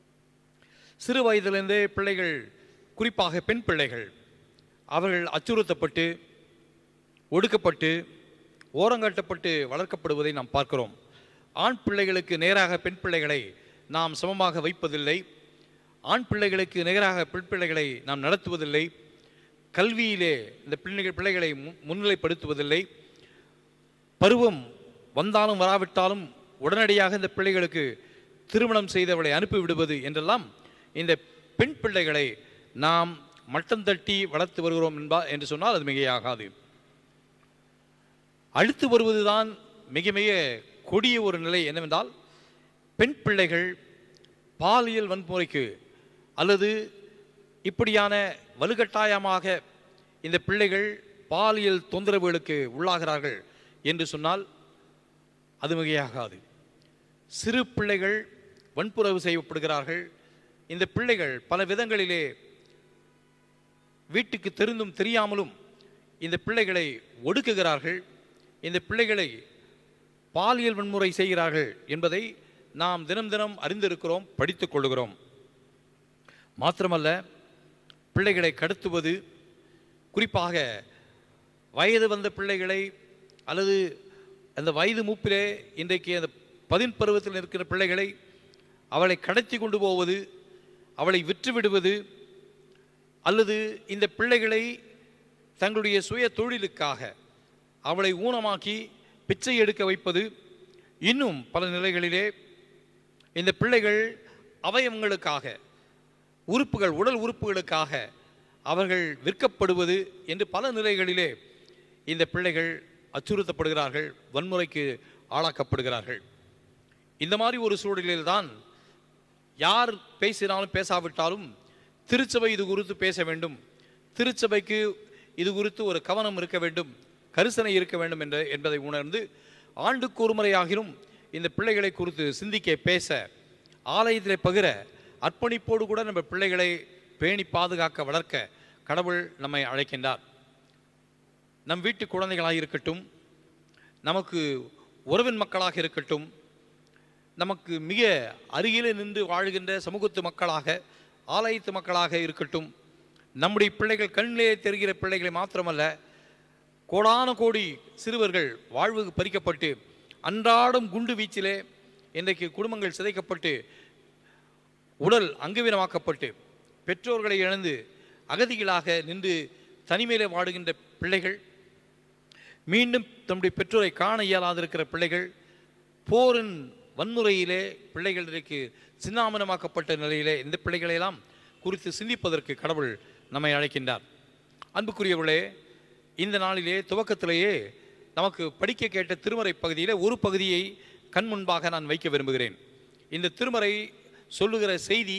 சிறு வயதிலிருந்தே பிள்ளைகள், குறிப்பாக பெண் பிள்ளைகள், அவர்கள் அச்சுறுத்தப்பட்டு, ஒடுக்கப்பட்டு, ஓரங்கட்டப்பட்டு வளர்க்கப்படுவதை நாம் பார்க்கிறோம். ஆண் பிள்ளைகளுக்கு நேராக பெண் பிள்ளைகளை நாம் சமமாக வைப்பதில்லை. ஆண் பிள்ளைகளுக்கு நிகராக பெண் பிள்ளைகளை நாம் நடத்துவதில்லை. கல்வியிலே இந்த பிள்ளைகளை முன்னிலைப்படுத்துவதில்லை. பருவம் வந்தாலும் வராவிட்டாலும் உடனடியாக இந்த பிள்ளைகளுக்கு திருமணம் செய்தவளை அனுப்பிவிடுவது என்றெல்லாம் இந்த பெண் பிள்ளைகளை நாம் மட்டம் தட்டி வளர்த்து வருகிறோம் என்று சொன்னால் அது மிகையாகாது. அடுத்து வருவதுதான் மிக மிக கொடிய ஒரு நிலை என்னவென்றால், பெண் பிள்ளைகள் பாலியல் வன்முறைக்கு அல்லது இப்படியான வலுக்கட்டாயமாக இந்த பிள்ளைகள் பாலியல் தொந்தரவுகளுக்கு உள்ளாகிறார்கள் என்று சொன்னால் அது மிகையாகாது. சிறு பிள்ளைகள் வன்புறவு செய்யப்படுகிறார்கள். இந்த பிள்ளைகள் பல விதங்களிலே வீட்டுக்கு தெரிந்தும் தெரியாமலும் இந்த பிள்ளைகளை ஒடுக்குகிறார்கள். இந்த பிள்ளைகளை பாலியல் வன்முறை செய்கிறார்கள் என்பதை நாம் தினம் தினம் அறிந்திருக்கிறோம், படித்துக் கொள்கிறோம். மாத்திரமல்ல, பிள்ளைகளை கடத்துவது, குறிப்பாக வயது வந்த பிள்ளைகளை அல்லது அந்த வயது மூப்பிலே இன்றைக்கு அந்த 10 பருவத்தில் இருக்கிற பிள்ளைகளை அவளை கடத்தி கொண்டு போவது, அவளை விற்றுவிடுவது, அல்லது இந்த பிள்ளைகளை தங்களுடைய சுய தொழிலுக்காக அவளை ஊனமாக்கி பிச்சை எடுக்க வைப்பது, இன்னும் பல நிலைகளிலே இந்த பிள்ளைகள் அவயவங்களுக்காக, உறுப்புகள், உடல் உறுப்புகளுக்காக அவர்கள் விற்கப்படுவது என்று பல நிலைகளிலே இந்த பிள்ளைகள் அச்சுறுத்தப்படுகிறார்கள், வன்முறைக்கு ஆளாக்கப்படுகிறார்கள். இந்த மாதிரி ஒரு சூழலில்தான் யார் பேசினாலும் பேசாவிட்டாலும் திருச்சபை இது குறித்து பேச வேண்டும், திருச்சபைக்கு இது குறித்து ஒரு கவனம் இருக்க வேண்டும், கரிசனை இருக்க வேண்டும் என்பதை உணர்ந்து ஆண்டுக்கு ஒரு முறையாகிலும் இந்த பிள்ளைகளை குறித்து சிந்திக்க, பேச, ஆலயத்தில் பகிர, அர்ப்பணிப்போடு கூட நம்ம பிள்ளைகளை பேணி பாதுகாக்க, வளர்க்க கடவுள் நம்மை அழைக்கின்றார். நம் வீட்டு குழந்தைகளாக இருக்கட்டும், நமக்கு உறவின் மக்களாக இருக்கட்டும், நமக்கு மிக அருகிலே நின்று வாழ்கின்ற சமூகத்து மக்களாக, ஆலயத்து மக்களாக இருக்கட்டும், நம்முடைய பிள்ளைகள் கண்ணிலே தெரிகிற பிள்ளைகளை மாத்திரமல்ல, கோடான கோடி சிறுவர்கள் வாழ்வு பறிக்கப்பட்டு அன்றாடம் குண்டு வீச்சிலே இன்றைக்கு குடும்பங்கள் சிதைக்கப்பட்டு உடல் அங்கவீனமாக்கப்பட்டு பெற்றோர்களை இழந்து அகதிகளாக நின்று தனிமையிலே வாடுகின்ற பிள்ளைகள், மீண்டும் தம்முடைய பெற்றோரை காண இயலாதிருக்கிற பிள்ளைகள், போரின் வன்முறையிலே பிள்ளைகள் இன்றைக்கு சின்னாமனமாக்கப்பட்ட நிலையிலே இந்த பிள்ளைகளெல்லாம் குறித்து சிந்திப்பதற்கு கடவுள் நம்மை அழைக்கின்றார். அன்புக்குரியவர்களே, இந்த நாளிலே துவக்கத்திலேயே நமக்கு படிக்க கேட்ட திருமறை பகுதியில் ஒரு பகுதியை கண் முன்பாக நான் வைக்க விரும்புகிறேன். இந்த திருமறை சொல்லுகிற செய்தி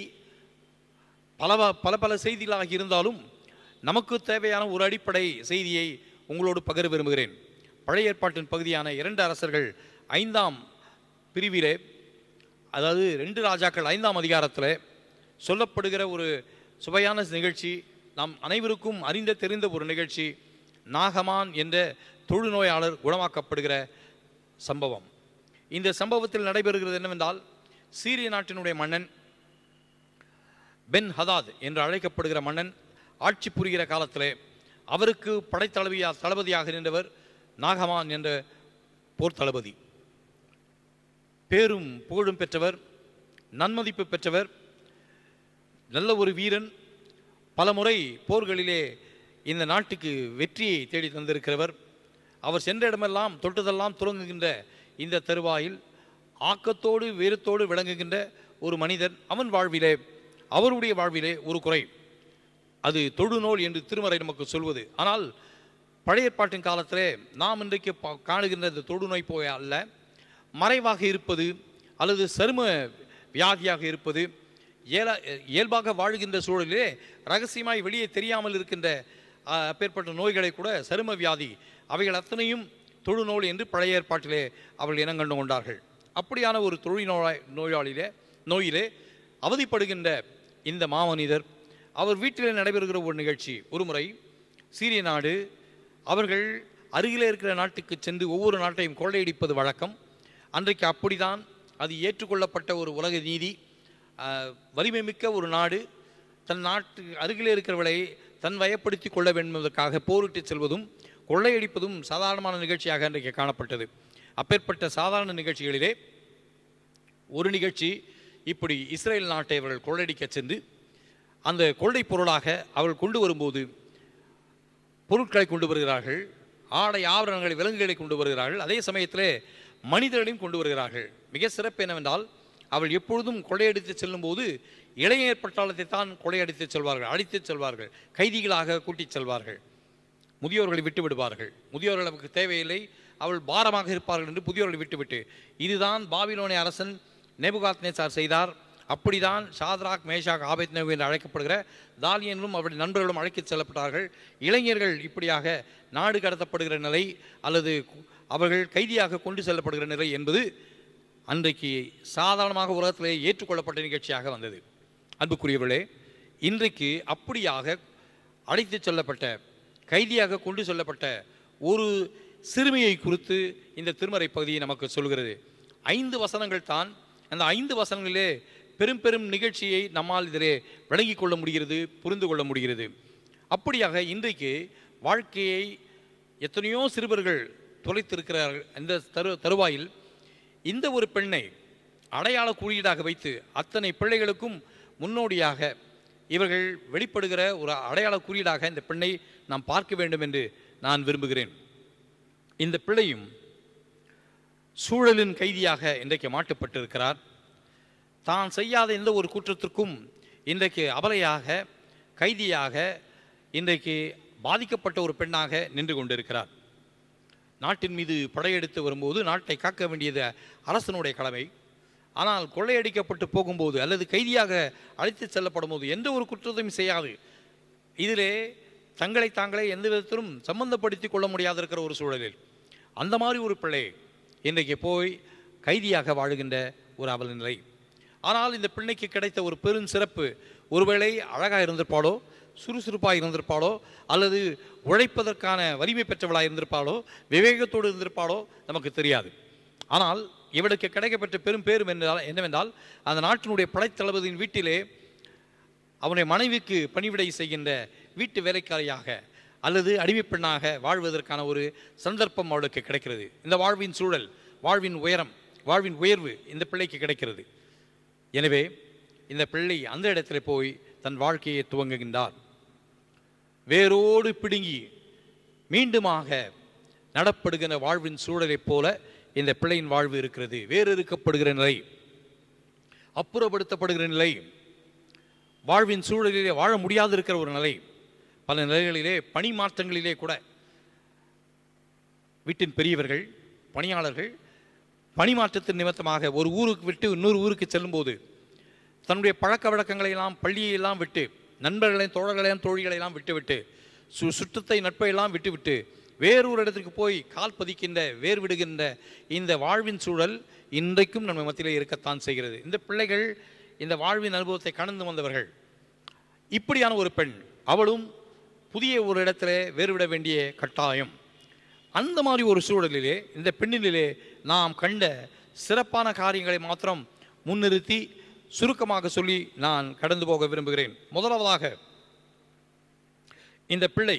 பல செய்திகளாக இருந்தாலும் நமக்கு தேவையான ஒரு அடிப்படை செய்தியை உங்களோடு பகிர விரும்புகிறேன். பழைய ஏற்பாட்டின் பகுதியான 2 அரசர்கள் 5ஆம் பிரிவிலே, அதாவது 2 ராஜாக்கள் 5ஆம் அதிகாரத்தில் சொல்லப்படுகிற ஒரு சுவையான நிகழ்ச்சி, நாம் அனைவருக்கும் அறிந்த தெரிந்த ஒரு நிகழ்ச்சி. நாகமான் என்ற தொழுநோயாளர் குணமாக்கப்படுகிற சம்பவம். இந்த சம்பவத்தில் நடைபெறுகிறது என்னவென்றால், சீரிய நாட்டினுடைய மன்னன் பென் ஹதாத் என்று அழைக்கப்படுகிற மன்னன் ஆட்சி புரிகிற காலத்திலே அவருக்கு தளபதியாக நின்றவர் நாகமான் என்ற போர் தளபதி. பேரும் புகழும் பெற்றவர், நன்மதிப்பு பெற்றவர், நல்ல ஒரு வீரன், பல முறை போர்களிலே இந்த நாட்டுக்கு வெற்றியை தேடி தந்திருக்கிறவர். அவர் சென்ற இடமெல்லாம் தொட்டதெல்லாம் துறங்குகின்ற இந்த தருவாயில் ஆக்கத்தோடு வீரத்தோடு விளங்குகின்ற ஒரு மனிதன். அவருடைய வாழ்விலே ஒரு குறை, அது தொழுநோய் என்று திருமறை நமக்கு சொல்வது. ஆனால் பழைய ஏற்பாட்டின் காலத்திலே நாம் இன்றைக்கு காணுகின்ற இந்த தொழுநோய் போய் அல்ல, மறைவாக இருப்பது அல்லது சரும வியாதியாக இருப்பது, இயல்பாக வாழ்கின்ற சூழலிலே ரகசியமாய் வெளியே தெரியாமல் இருக்கின்ற அப்பேற்பட்ட நோய்களை கூட சரும வியாதி, அவைகள் அத்தனையும் தொழுநோய் என்று பழைய ஏற்பாட்டிலே அவர்கள் இனங்கண்டு கொண்டார்கள். அப்படியான ஒரு நோயிலே அவதிப்படுகின்ற இந்த மாமனிதர், அவர் வீட்டிலே நடைபெறுகிற ஒரு நிகழ்ச்சி. ஒரு முறை சீரிய நாடு அவர்கள் அருகிலே இருக்கிற நாட்டுக்கு சென்று ஒவ்வொரு நாட்டையும் கொள்ளையடிப்பது வழக்கம். அன்றைக்கு அப்படிதான், அது ஏற்றுக்கொள்ளப்பட்ட ஒரு உலக நீதி. வலிமை மிக்க ஒரு நாடு தன் நாட்டு அருகிலே இருக்கிறவர்களை தன் வயப்படுத்தி கொள்ள வேண்டும் என்பதற்காக போரிட்டு செல்வதும் கொள்ளையடிப்பதும் சாதாரணமான நிகழ்ச்சியாக இன்றைக்கு காணப்பட்டது. அப்பேற்பட்ட சாதாரண நிகழ்ச்சிகளிலே ஒரு நிகழ்ச்சி, இப்படி இஸ்ரேல் நாட்டை அவர்கள் கொள்ளையடிக்க சென்று அந்த கொள்ளை பொருளாக அவர்கள் கொண்டு வரும்போது பொருட்களை கொண்டு வருகிறார்கள், ஆடை ஆபரணங்களை விலங்குகளை கொண்டு வருகிறார்கள், அதே சமயத்தில் மனிதர்களையும் கொண்டு வருகிறார்கள். மிக சிறப்பு என்னவென்றால், அவள் எப்பொழுதும் கொள்ளையடித்து செல்லும்போது இளைஞர் பட்டாளத்தை தான் கொள்ளையடித்து செல்வார்கள், அடித்து செல்வார்கள், கைதிகளாக கூட்டிச் செல்வார்கள், முதியோர்களை விட்டு விடுவார்கள். முதியோர்கள் நமக்கு தேவையில்லை, அவள் பாரமாக இருப்பார்கள் என்று புதியோர்களை விட்டுவிட்டு, இதுதான் பாபிலோனிய அரசன் நேபுகாத்நேச்சார் செய்தார். அப்படிதான் ஷாத்ராக், மேஷாக், ஆபேத்நேகோ என்று அழைக்கப்படுகிற தானியேலும் அவருடைய நண்பர்களும் அழைத்துச் செல்லப்பட்டார்கள். இளைஞர்கள் இப்படியாக நாடு கடத்தப்படுகிற நிலை அல்லது அவர்கள் கைதியாக கொண்டு செல்லப்படுகிற நிலை என்பது அன்றைக்கு சாதாரணமாக உலகத்திலே ஏற்றுக்கொள்ளப்பட்ட நிகழ்ச்சியாக வந்தது. அன்புக்குரியவர்களே, இன்றைக்கு அப்படியாக அழைத்துச் செல்லப்பட்ட, கைதியாக கொண்டு செல்லப்பட்ட ஒரு சிறுமியை குறித்து இந்த திருமறை பகுதியை நமக்கு சொல்கிறது. 5 வசனங்கள் தான். அந்த 5 வசனங்களிலே பெரும் பெரும் நிகழ்ச்சியை நம்மால் இதிலே விளங்கிக் கொள்ள முடிகிறது, புரிந்து கொள்ள முடிகிறது. அப்படியாக இன்றைக்கு வாழ்க்கையை எத்தனையோ சிறுவர்கள் தொலைத்திருக்கிறார்கள். இந்த தருவாயில் இந்த ஒரு பெண்ணை அடையாள குறியீடாக வைத்து அத்தனை பிள்ளைகளுக்கும் முன்னோடியாக இவர்கள் வெளிப்படுகிற ஒரு அடையாள குறியீடாக இந்த பெண்ணை நாம் பார்க்க வேண்டும் என்று நான் விரும்புகிறேன். இந்த பிள்ளையும் சூழலின் கைதியாக இன்றைக்கு மாட்டப்பட்டிருக்கிறார். தான் செய்யாத எந்த ஒரு குற்றத்திற்கும் இன்றைக்கு அபலையாக, கைதியாக இன்றைக்கு பாதிக்கப்பட்ட ஒரு பெண்ணாக நின்று கொண்டிருக்கிறார். நாட்டின் மீது படையெடுத்து வரும்போது நாட்டை காக்க வேண்டியது அரசனுடைய கடமை. ஆனால் கொள்ளையடிக்கப்பட்டு போகும்போது அல்லது கைதியாக அழைத்து செல்லப்படும் போது எந்த ஒரு குற்றத்தையும் செய்யாது, இதிலே தங்களை தாங்களே எந்த விதத்திலும் சம்பந்தப்படுத்தி கொள்ள முடியாது இருக்கிற ஒரு சூழலில் அந்த மாதிரி ஒரு பிள்ளை இன்றைக்கு போய் கைதியாக வாழுகின்ற ஒரு அவல நிலை. ஆனால் இந்த பிள்ளைக்கு கிடைத்த ஒரு பெரும் சிறப்பு, ஒருவேளை அழகாக இருந்திருப்பாளோ, சுறுசுறுப்பாக இருந்திருப்பாளோ, அல்லது உழைப்பதற்கான வலிமை பெற்றவளாக இருந்திருப்பாளோ, விவேகத்தோடு இருந்திருப்பாளோ நமக்கு தெரியாது. ஆனால் இவளுக்கு கிடைக்கப்பட்ட பெரும் பேரும் என்னவென்றால், அந்த நாட்டினுடைய படைத்தளபதியின் வீட்டிலே அவனுடைய மனைவிக்கு பணிவிடை செய்கின்ற வீட்டு வேலைக்காரியாக அல்லது அடிமைப்பெண்ணாக வாழ்வதற்கான ஒரு சந்தர்ப்பம் அவளுக்கு கிடைக்கிறது. இந்த வாழ்வின் சூழல், வாழ்வின் உயரம், வாழ்வின் உயர்வு இந்த பிள்ளைக்கு கிடைக்கிறது. எனவே இந்த பிள்ளை அந்த இடத்துல போய் தன் வாழ்க்கையை துவங்குகின்றார். வேரோடு பிடுங்கி மீண்டுமாக நடப்படுகிற வாழ்வின் சூழலைப் போல இந்த பிள்ளையின் வாழ்வு இருக்கிறது. வேறறுக்கப்படுகிற நிலை, அப்புறப்படுத்தப்படுகிற நிலை, வாழ்வின் சூழலிலே வாழ முடியாது இருக்கிற ஒரு நிலை. பல நிலைகளிலே, பணி மாற்றங்களிலே கூட வீட்டின் பெரியவர்கள், பணியாளர்கள் பணி மாற்றத்தின் நிமித்தமாக ஒரு ஊருக்கு விட்டு இன்னொரு ஊருக்கு செல்லும்போது தன்னுடைய பழக்க வழக்கங்களையெல்லாம், பள்ளியெல்லாம் விட்டு, நண்பர்களையும் தோழர்களையும் தோழிகளையெல்லாம் விட்டுவிட்டு, சுற்றத்தை நட்பையெல்லாம் விட்டுவிட்டு வேறொரு இடத்திற்கு போய் கால் பதிக்கின்ற, வேர் விடுகின்ற இந்த வாழ்வின் சூழல் இன்றைக்கும் நம்ம மத்தியிலே இருக்கத்தான் செய்கிறது. இந்த பிள்ளைகள் இந்த வாழ்வின் அனுபவத்தை கடந்து வந்தவர்கள். இப்படியான ஒரு பெண், அவளும் புதிய ஒரு இடத்துல வேறுவிட வேண்டிய கட்டாயம். அந்த மாதிரி ஒரு சூழலிலே இந்த பெண்ணிலே நாம் கண்ட சிறப்பான காரியங்களை மாத்திரம் முன்னிறுத்தி சுருக்கமாக சொல்லி நான் கடந்து போக விரும்புகிறேன். முதலாவதாக, இந்த பிள்ளை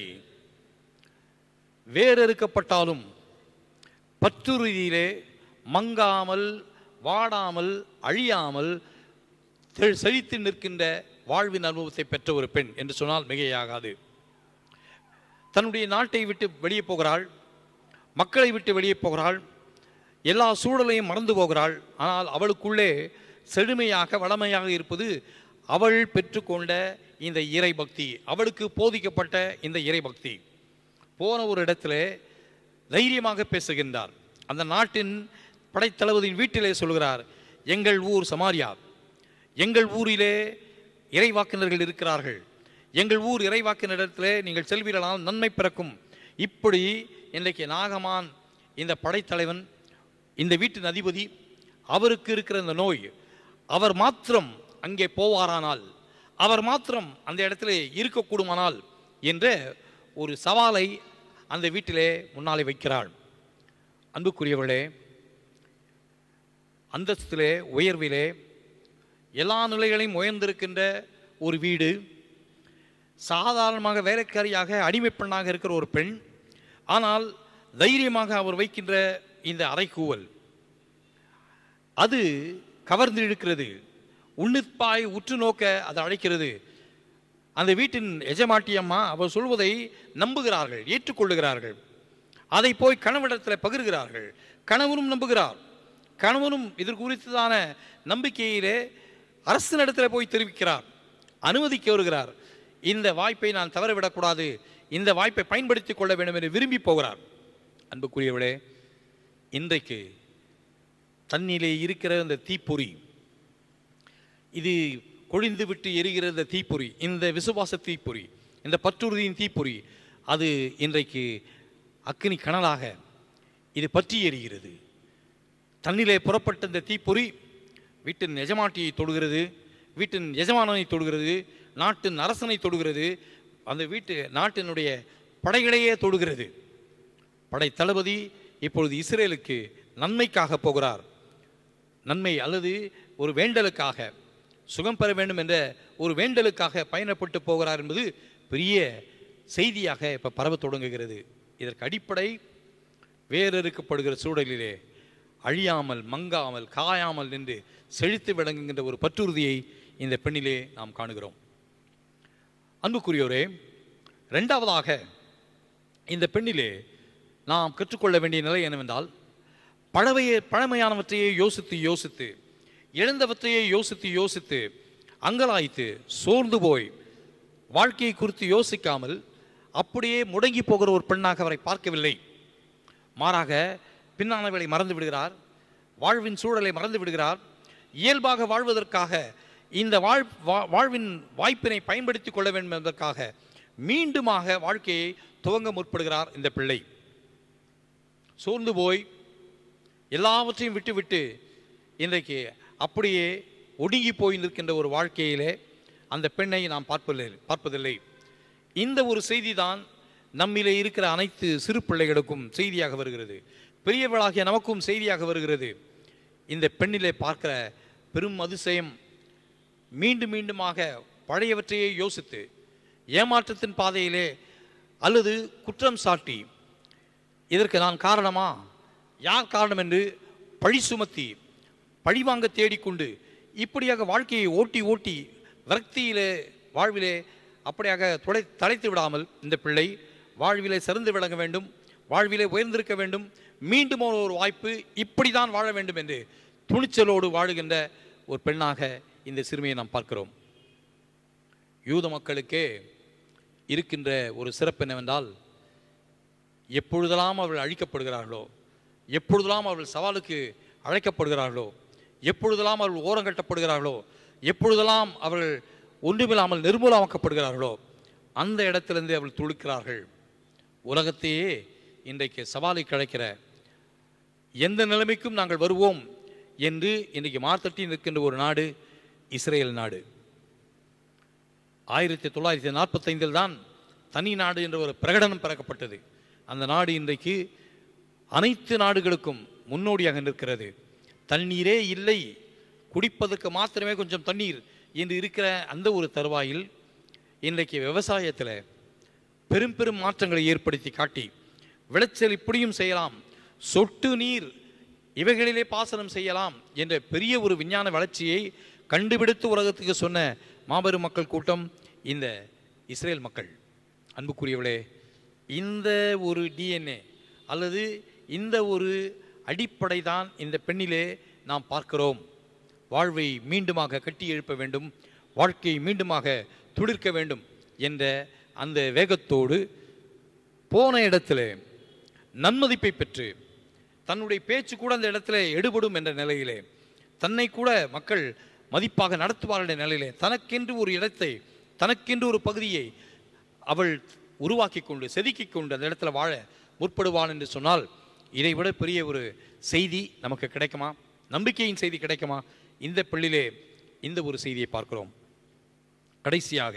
வேறறுக்கப்பட்டாலும் பற்றுறுதியிலே மங்காமல், வாடாமல், அழியாமல் செழித்து நிற்கின்ற வாழ்வின் அனுபவத்தை பெற்ற ஒரு பெண் என்று சொன்னால் மிகையாகாது. தன்னுடைய நாட்டை விட்டு வெளியே போகிறாள், மக்களை விட்டு வெளியே போகிறாள், எல்லா சூழலையும் மறந்து போகிறாள். ஆனால் அவளுக்குள்ளே செழுமையாக, வளமையாக இருப்பது அவள் பெற்றுக்கொண்ட இந்த இறை பக்தி, அவளுக்கு போதிக்கப்பட்ட இந்த இறை பக்தி. போன ஒரு இடத்துல தைரியமாக பேசுகின்றார். அந்த நாட்டின் படைத்தளபதியின் வீட்டிலே சொல்கிறார், எங்கள் ஊர் சமாரியா, எங்கள் ஊரிலே இறைவாக்கினர்கள் இருக்கிறார்கள், எங்கள் ஊர் இறைவாக்கினரிடத்திலே நீங்கள் செல்வீர்களால் நன்மை பிறக்கும். இப்படி இன்றைக்கு நாகமான் இந்த படைத்தலைவன், இந்த வீட்டின் அதிபதி, அவருக்கு இருக்கிற இந்த நோய், அவர் மாத்திரம் அங்கே போவாரானால், அவர் மாத்திரம் அந்த இடத்துல இருக்கக்கூடுமானால் என்ற ஒரு சவாலை அந்த வீட்டிலே முன்னாலே வைக்கிறாள். அன்புக்குரியவர்களே, அந்தஸ்திலே, உயர்விலே, எல்லா நிலைகளையும் உயர்ந்திருக்கின்ற ஒரு வீடு, சாதாரணமாக வேலைக்காரியாக அடிமை பெண்ணாக இருக்கிற ஒரு பெண், ஆனால் தைரியமாக அவர் வைக்கின்ற இந்த அறைகூவல் அது கவர்ந்து இழுக்கிறது. உன்னிப்பாய் உற்று நோக்க அது அழைக்கிறது. அந்த வீட்டின் எஜமாட்டி அம்மா அவர் சொல்வதை நம்புகிறார்கள், ஏற்றுக்கொள்ளுகிறார்கள். அதை போய் கணவனிடத்தில் பகிர்கிறார்கள். கணவனும் நம்புகிறார். கணவனும் இது குறித்ததான நம்பிக்கையிலே அரசனிடத்தில் போய் தெரிவிக்கிறார், அனுமதிக்க வருகிறார். இந்த வாய்ப்பை நான் தவறவிடக்கூடாது, இந்த வாய்ப்பை பயன்படுத்திக் கொள்ள வேண்டும் என்று விரும்பி போகிறார். அன்புக்குரியவர்களே, இன்றைக்கு தன்னிலே இருக்கிற இந்த தீப்பொறி, இது கொழிந்து விட்டு எரிகிற இந்த தீப்பொறி, இந்த விசுவாச தீப்பொறி, இந்த பற்றுறுதியின் தீப்பொறி, அது இன்றைக்கு அக்கினி கனலாக இது பற்றி எரிகிறது. தன்னிலே புறப்பட்ட இந்த தீப்பொறி வீட்டின் எஜமாட்டியை தொடுகிறது, வீட்டின் எஜமானனை தொடுகிறது, நாட்டின் அரசனை தொடுகிறது, அந்த நாட்டினுடைய படைகளையே தொடுகிறது. படை தளபதி இப்பொழுது இஸ்ரேலுக்கு நன்மைக்காக போகிறார். நன்மை அல்லது ஒரு வேண்டலுக்காக, சுகம் பெற வேண்டும் என்ற ஒரு வேண்டலுக்காக பயணப்பட்டு போகிறார் என்பது பெரிய செய்தியாக இப்போ பரவ தொடங்குகிறது. இதற்கு அடிப்படை வேறறுக்கப்படுகிற சூழலிலே அழியாமல், மங்காமல், காயாமல் நின்று செழித்து விளங்குகின்ற ஒரு பற்றுறுதியை இந்த பெண்ணிலே நாம் காணுகிறோம். அன்புக்குரியோரே, இரண்டாவதாக இந்த பெண்ணிலே நாம் கற்றுக்கொள்ள வேண்டிய நிலை என்னவென்றால், பழமையானவற்றையே யோசித்து யோசித்து, இழந்தவற்றையே யோசித்து யோசித்து அங்கலாய்த்து சோர்ந்து போய் வாழ்க்கையை குறித்து யோசிக்காமல் அப்படியே முடங்கி போகிற ஒரு பெண்ணாக அவரை பார்க்கவில்லை. மாறாக பின்னானவளை மறந்து விடுகிறார், வாழ்வின் சூழலை மறந்து விடுகிறார். இயல்பாக வாழ்வதற்காக, இந்த வாழ்வின் வாய்ப்பினை பயன்படுத்தி கொள்ள வேண்டும் என்பதற்காக மீண்டுமாக வாழ்க்கையை துவங்க முற்படுகிறார் இந்த பிள்ளை. சோர்ந்து போய் எல்லாவற்றையும் விட்டுவிட்டு இன்றைக்கு அப்படியே ஒடுங்கி போய் நிற்கின்ற ஒரு வாழ்க்கையிலே அந்த பெண்ணை நாம் பார்ப்பதில்லை. இந்த ஒரு செய்தி தான் நம்மிலே இருக்கிற அனைத்து சிறு பிள்ளைகளுக்கும் செய்தியாக வருகிறது, பெரியவளாகிய நமக்கும் செய்தியாக வருகிறது. இந்த பெண்ணிலே பார்க்கிற பெரும் அதிசயம், மீண்டும் மீண்டுமாக பழையவற்றையே யோசித்து ஏமாற்றத்தின் பாதையிலே அல்லது குற்றம் சாட்டி, இதற்கு நான் காரணமா, யார் காரணம் என்று பழி சுமத்தி பழிவாங்க தேடிக்கொண்டு இப்படியாக வாழ்க்கையை ஓட்டி ஓட்டி விரக்தியிலே வாழ்விலே அப்படியாக தலைத்து விடாமல் இந்த பிள்ளை வாழ்விலே சிறந்து விளங்க வேண்டும், வாழ்விலே உயர்ந்திருக்க வேண்டும், மீண்டும் ஒரு வாய்ப்பு, இப்படி தான் வாழ வேண்டும் என்று துணிச்சலோடு வாழுகின்ற ஒரு பெண்ணாக இந்த சிறுமியை நாம் பார்க்கிறோம். யூத மக்களுக்கே இருக்கின்ற ஒரு சிறப்பு என்னவென்றால், எப்பொழுதெல்லாம் அவர்கள் அழிக்கப்படுகிறார்களோ, எப்பொழுதெல்லாம் அவர்கள் சவாலுக்கு அழைக்கப்படுகிறார்களோ, எப்பொழுதெல்லாம் அவர்கள் ஓரங்கட்டப்படுகிறார்களோ, எப்பொழுதெல்லாம் அவர்கள் ஒன்றுமில்லாமல் நிர்மூலமாக்கப்படுகிறார்களோ, அந்த இடத்திலிருந்து அவர்கள் துளுக்கிறார்கள். உலகத்தையே இன்றைக்கு சவாலுக்கு அழைக்கிற எந்த நிலைமைக்கும் நாங்கள் வருவோம் என்று இன்றைக்கு மார்த்தட்டி நிற்கின்ற ஒரு நாடு இஸ்ரேல் நாடு. 1945 தான் தனி நாடு என்ற ஒரு பிரகடனம் பிறக்கப்பட்டது. அந்த நாடு இன்றைக்கு அனைத்து நாடுகளுக்கும் முன்னோடியாக நிற்கிறது. தண்ணீரே இல்லை, குடிப்பதற்கு மாத்திரமே கொஞ்சம் தண்ணீர் என்று இருக்கிற அந்த ஒரு தருவாயில் இன்றைக்கு விவசாயத்தில் பெரும் பெரும் மாற்றங்களை ஏற்படுத்தி காட்டி, விளைச்சல் இப்படியும் செய்யலாம், சொட்டு நீர் இவைகளிலே பாசனம் செய்யலாம் என்ற பெரிய ஒரு விஞ்ஞான வளர்ச்சியை கண்டுபிடித்து உலகத்துக்கு சொன்ன மாபெரும் மக்கள் கூட்டம் இந்த இஸ்ரேல் மக்கள். அன்புக்குரியவளே, இந்த ஒரு டிஎன்ஏ அல்லது இந்த ஒரு அடிப்படை தான் இந்த பெண்ணிலே நாம் பார்க்கிறோம். வாழ்வை மீண்டுமாக கட்டி எழுப்ப வேண்டும், வாழ்க்கையை மீண்டுமாக துளிர்க்க வேண்டும் என்ற அந்த வேகத்தோடு போன இடத்துல நன்மதிப்பை பெற்று, தன்னுடைய பேச்சு கூட அந்த இடத்துல எடுபடும் என்ற நிலையிலே, தன்னை கூட மக்கள் மதிப்பாக நடத்துவார்கள் என்ற நிலையிலே, தனக்கென்று ஒரு இடத்தை, தனக்கென்று ஒரு பகுதியை அவள் உருவாக்கி கொண்டு செதுக்கி கொண்டு அந்த இடத்துல வாழ முற்படுவான் என்று சொன்னால், இதைவிட பெரிய ஒரு செய்தி நமக்கு கிடைக்குமா? நம்பிக்கையின் செய்தி கிடைக்குமா? இந்த பிள்ளையிலே இந்த ஒரு செய்தியை பார்க்கிறோம். கடைசியாக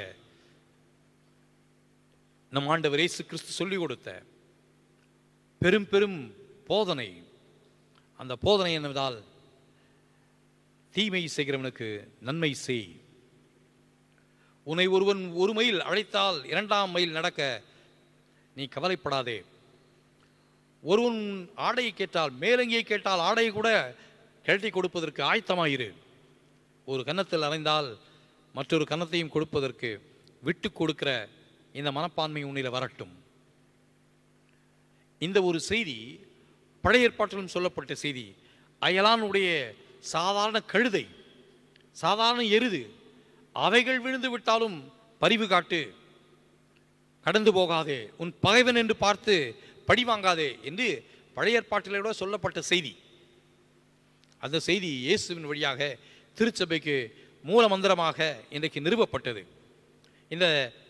நம் ஆண்டவர் இயேசு கிறிஸ்து சொல்லிக் கொடுத்த பெரும் பெரும் போதனை, அந்த போதனை என்னவென்றால், தீமை செய்கிறவனுக்கு நன்மை செய். உன்னை ஒருவன் ஒரு மைல் அழைத்தால் 2ஆம் மைல் நடக்க நீ கவலைப்படாதே. ஒருவன் ஆடையை கேட்டால், மேலங்கியை கேட்டால் ஆடையை கூட கழட்டி கொடுப்பதற்கு ஆயத்தமாயிரு. ஒரு கன்னத்தில் அறைந்தால் மற்றொரு கன்னத்தையும் கொடுப்பதற்கு விட்டு கொடுக்கிற இந்த மனப்பான்மை உன்னில வரட்டும். இந்த ஒரு செய்தி பழைய ஏற்பாட்டிலும் சொல்லப்பட்ட செய்தி. அயலானுடைய சாதாரண கழுதை, சாதாரண எருது, அவைகள் விழுந்து விட்டாலும் பரிவு காட்டு, கடந்து போகாதே, உன் பகைவன் என்று பார்த்து பழி வாங்காதே என்று பழைய ஏற்பாட்டிலே கூட சொல்லப்பட்ட செய்தி. அந்த செய்தி இயேசுவின் வழியாக திருச்சபைக்கு மூல மந்திரமாக இன்றைக்கு நிறுவப்பட்டது. இந்த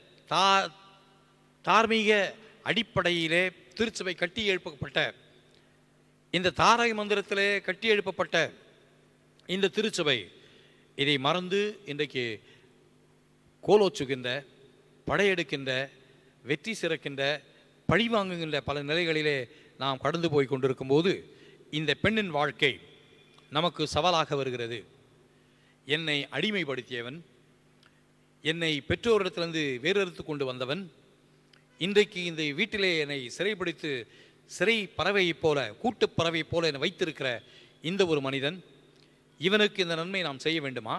தார்மீக அடிப்படையிலே திருச்சபை கட்டி எழுப்பப்பட்ட, இந்த தாரக மந்திரத்திலே கட்டி எழுப்பப்பட்ட இந்த திருச்சபை இதை மறந்து இன்றைக்கு கோலோச்சுகின்ற, படையெடுக்கின்ற, வெற்றி சிறக்கின்ற, பழி வாங்குகின்ற பல நிலைகளிலே நாம் கடந்து போய் கொண்டிருக்கும் போது இந்த பெண்ணின் வாழ்க்கை நமக்கு சவாலாக வருகிறது. என்னை அடிமைப்படுத்தியவன், என்னை பெற்றோரிடத்திலிருந்து வேறறுத்து கொண்டு வந்தவன், இன்றைக்கு இந்த வீட்டிலே என்னை சிறைப்பிடித்து சிறை பறவையைப் போல, கூட்டு பறவையைப் போல என்னை வைத்திருக்கிற இந்த ஒரு மனிதன், இவனுக்கு இந்த நன்மை நாம் செய்ய வேண்டுமா?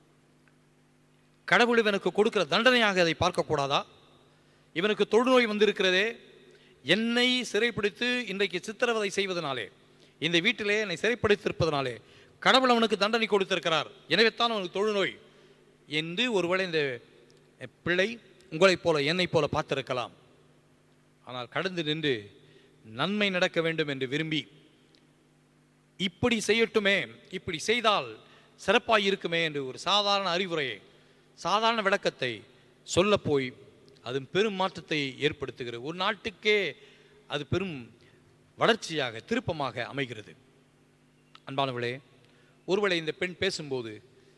கடவுள் இவனுக்கு கொடுக்கிற தண்டனையாக அதை பார்க்கக்கூடாதா? இவனுக்கு தொழுநோய் வந்திருக்கிறதே, என்னை சிறைப்பிடித்து இன்றைக்கு சித்திரவதை செய்வதனாலே, இந்த வீட்டிலே என்னை சிறைப்பிடித்திருப்பதனாலே கடவுள் அவனுக்கு தண்டனை கொடுத்திருக்கிறார், எனவே தான் அவனுக்கு தொழுநோய் என்று ஒருவேளை இந்த பிள்ளை உங்களைப் போல என்னைப் போல பார்த்திருக்கலாம். ஆனால் கடந்து நின்று நன்மை நடக்க வேண்டும் என்று விரும்பி, இப்படி செய்யட்டுமே, இப்படி செய்தால் சிறப்பாக இருக்குமே என்று ஒரு சாதாரண அறிவுரையை, சாதாரண விளக்கத்தை சொல்ல போய் அது பெரும் மாற்றத்தை ஏற்படுத்துகிறது. ஒரு நாட்டுக்கே அது பெரும் வளர்ச்சியாக, திருப்பமாக அமைகிறது. அன்பானவர்களே, ஒருவேளை இந்த பெண் பேசும்போது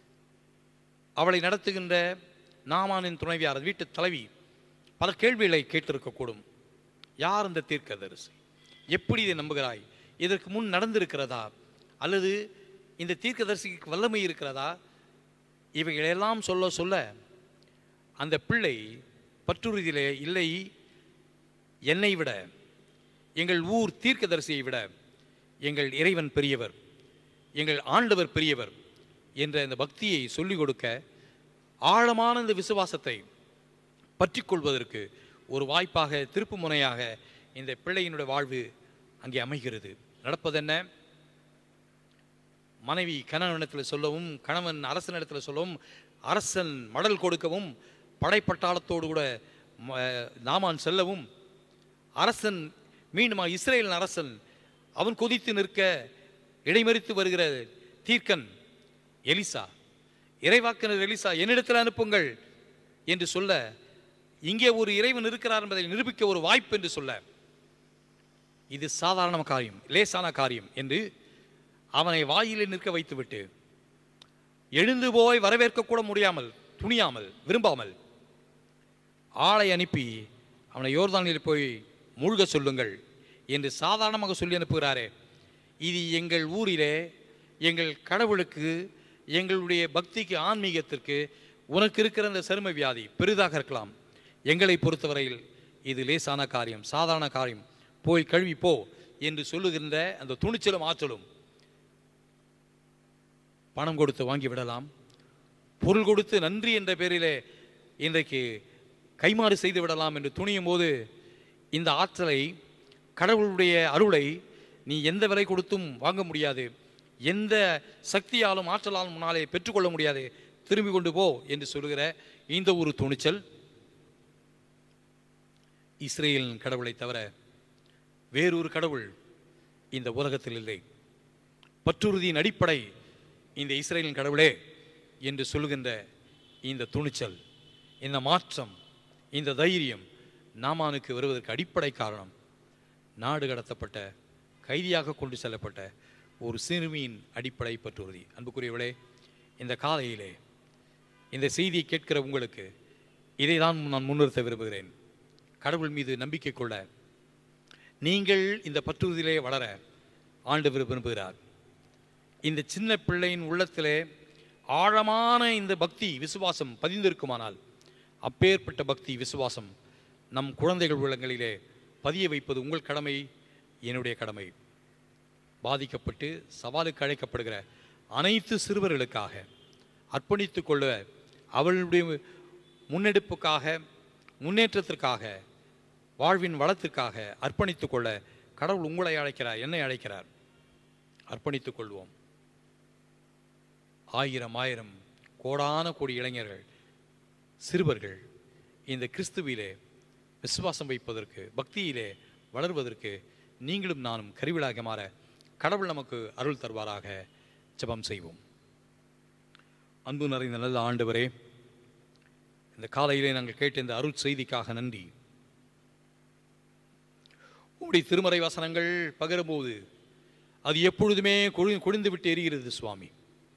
அவளை நடத்துகின்ற நாமானின் துணைவியார், வீட்டு தலைவி, பல கேள்விகளை கேட்டிருக்கக்கூடும். யார் அந்த தீர்க்கதரிசி? எப்படி இதை நம்புகிறாய்? இதற்கு முன் நடந்திருக்கிறதா? அல்லது இந்த தீர்க்கதரிசிக்கு வல்லமை இருக்கிறதா? இவைகளெல்லாம் சொல்ல சொல்ல அந்த பிள்ளை பற்றுறுதியிலே, இல்லை, என்னை விட, எங்கள் ஊர் தீர்க்கதரிசியை விட எங்கள் இறைவன் பெரியவர், எங்கள் ஆண்டவர் பெரியவர் என்ற இந்த பக்தியை சொல்லிக் கொடுக்க, ஆழமான இந்த விசுவாசத்தை பற்றி கொள்வதற்கு ஒரு வாய்ப்பாக, திருப்பு முனையாக இந்த பிள்ளையினுடைய வாழ்வு அங்கே அமைகிறது. நடப்பதென்ன? மனைவி கணவனிடத்தில் சொல்லவும், கணவன் அரசனிடத்தில் சொல்லவும், அரசன் மடல் கொடுக்கவும், படைப்பட்டாளத்தோடு கூட நாமான் செல்லவும், அரசன் மீண்டும் இஸ்ரேலின் அரசன் அவன் கொதித்து நிற்க இடைமறித்து வருகிற தீர்க்கன் எலிசா, இறைவாக்கினர் எலிசா, என்னிடத்தில் அனுப்புங்கள் என்று சொல்ல, இங்கே ஒரு இறைவன் இருக்கிறார் என்பதை நிரூபிக்க ஒரு வாய்ப்பு என்று சொல்ல, இது சாதாரண காரியம், லேசான காரியம் என்று அவனை வாயிலே நிற்க வைத்துவிட்டு, எழுந்து போய் வரவேற்கக்கூட முடியாமல், துணியாமல், விரும்பாமல் ஆளை அனுப்பி அவனை யோர்தானில் போய் மூழ்க சொல்லுங்கள் என்று சாதாரணமாக சொல்லி அனுப்புகிறாரே, இது எங்கள் ஊரிலே, எங்கள் கடவுளுக்கு, எங்களுடைய பக்திக்கு, ஆன்மீகத்திற்கு உனக்கு இருக்கிற அந்த சரும வியாதி பெரிதாக இருக்கலாம், எங்களை பொறுத்தவரையில் இது லேசான காரியம், சாதாரண காரியம், போய் கழுவி போ என்று சொல்லுகின்ற அந்த துணிச்சலும் ஆற்றலும் பணம் கொடுத்து வாங்கிவிடலாம், பொருள் கொடுத்து நன்றி என்ற பேரிலே இன்றைக்கு கைமாறு செய்து விடலாம் என்று துணியும் போது, இந்த ஆற்றலை, கடவுளுடைய அருளை நீ எந்த விலை கொடுத்தும் வாங்க முடியாது, எந்த சக்தியாலும் ஆற்றலாலும் முன்னாலே பெற்றுக்கொள்ள முடியாது, திரும்பி கொண்டு போ என்று சொல்லுகிற இந்த ஒரு துணிச்சல், இஸ்ரேலின் கடவுளை தவிர வேறொரு கடவுள் இந்த உலகத்தில் இல்லை, பற்றுறுதியின் அடிப்படை இந்த இஸ்ரேலின் கடவுளே என்று சொல்லுகின்ற இந்த துணிச்சல், இந்த மாற்றம், இந்த தைரியம் நாமானுக்கு வருவதற்கு அடிப்படை காரணம், நாடு கடத்தப்பட்ட, கைதியாக கொண்டு செல்லப்பட்ட ஒரு சிறுமியின் அடிப்படை பற்றுறுதி. அன்புக்குரியவளே, இந்த காலையிலே இந்த செய்தியை கேட்கிற உங்களுக்கு இதை தான் நான் முன்னிறுத்த விரும்புகிறேன். கடவுள் மீது நம்பிக்கை கொள்ள, நீங்கள் இந்த பற்றுறுதியிலே வளர ஆண்டவர் விரும்புகிறார். இந்த சின்ன பிள்ளையின் உள்ளத்திலே ஆழமான இந்த பக்தி, விசுவாசம் பதிந்திருக்குமானால், அப்பேற்பட்ட பக்தி, விசுவாசம் நம் குழந்தைகள் உள்ளங்களிலே பதிய வைப்பது உங்கள் கடமை, என்னுடைய கடமை. பாதிக்கப்பட்டு சவாலுக்கு அழைக்கப்படுகிற அனைத்து சிறுவர்களுக்காக அர்ப்பணித்துக் கொள்ள, அவளுடைய முன்னெடுப்புக்காக, முன்னேற்றத்திற்காக, வாழ்வின் வளத்திற்காக அர்ப்பணித்துக் கொள்ள கடவுள் உங்களை அழைக்கிறார், என்னை அழைக்கிறார். அர்ப்பணித்துக் கொள்வோம். ஆயிரம் ஆயிரம் கோடான கோடி இளைஞர்கள், சிறுவர்கள் இந்த கிறிஸ்துவிலே விசுவாசம் வைப்பதற்கு, பக்தியிலே வளர்வதற்கு நீங்களும் நானும் கருவிலாக மாற கடவுள் நமக்கு அருள் தருவாராக. ஜெபம் செய்வோம். அன்பு நிறைந்த நல்ல ஆண்டவரே, இந்த காலையிலே நாங்கள் கேட்ட இந்த அருள் செய்திக்காக நன்றி. உங்களுடைய திருமறை வசனங்கள் பகிரும்போது அது எப்பொழுதுமே கொழுந்து விட்டு எரிகிறது சுவாமி.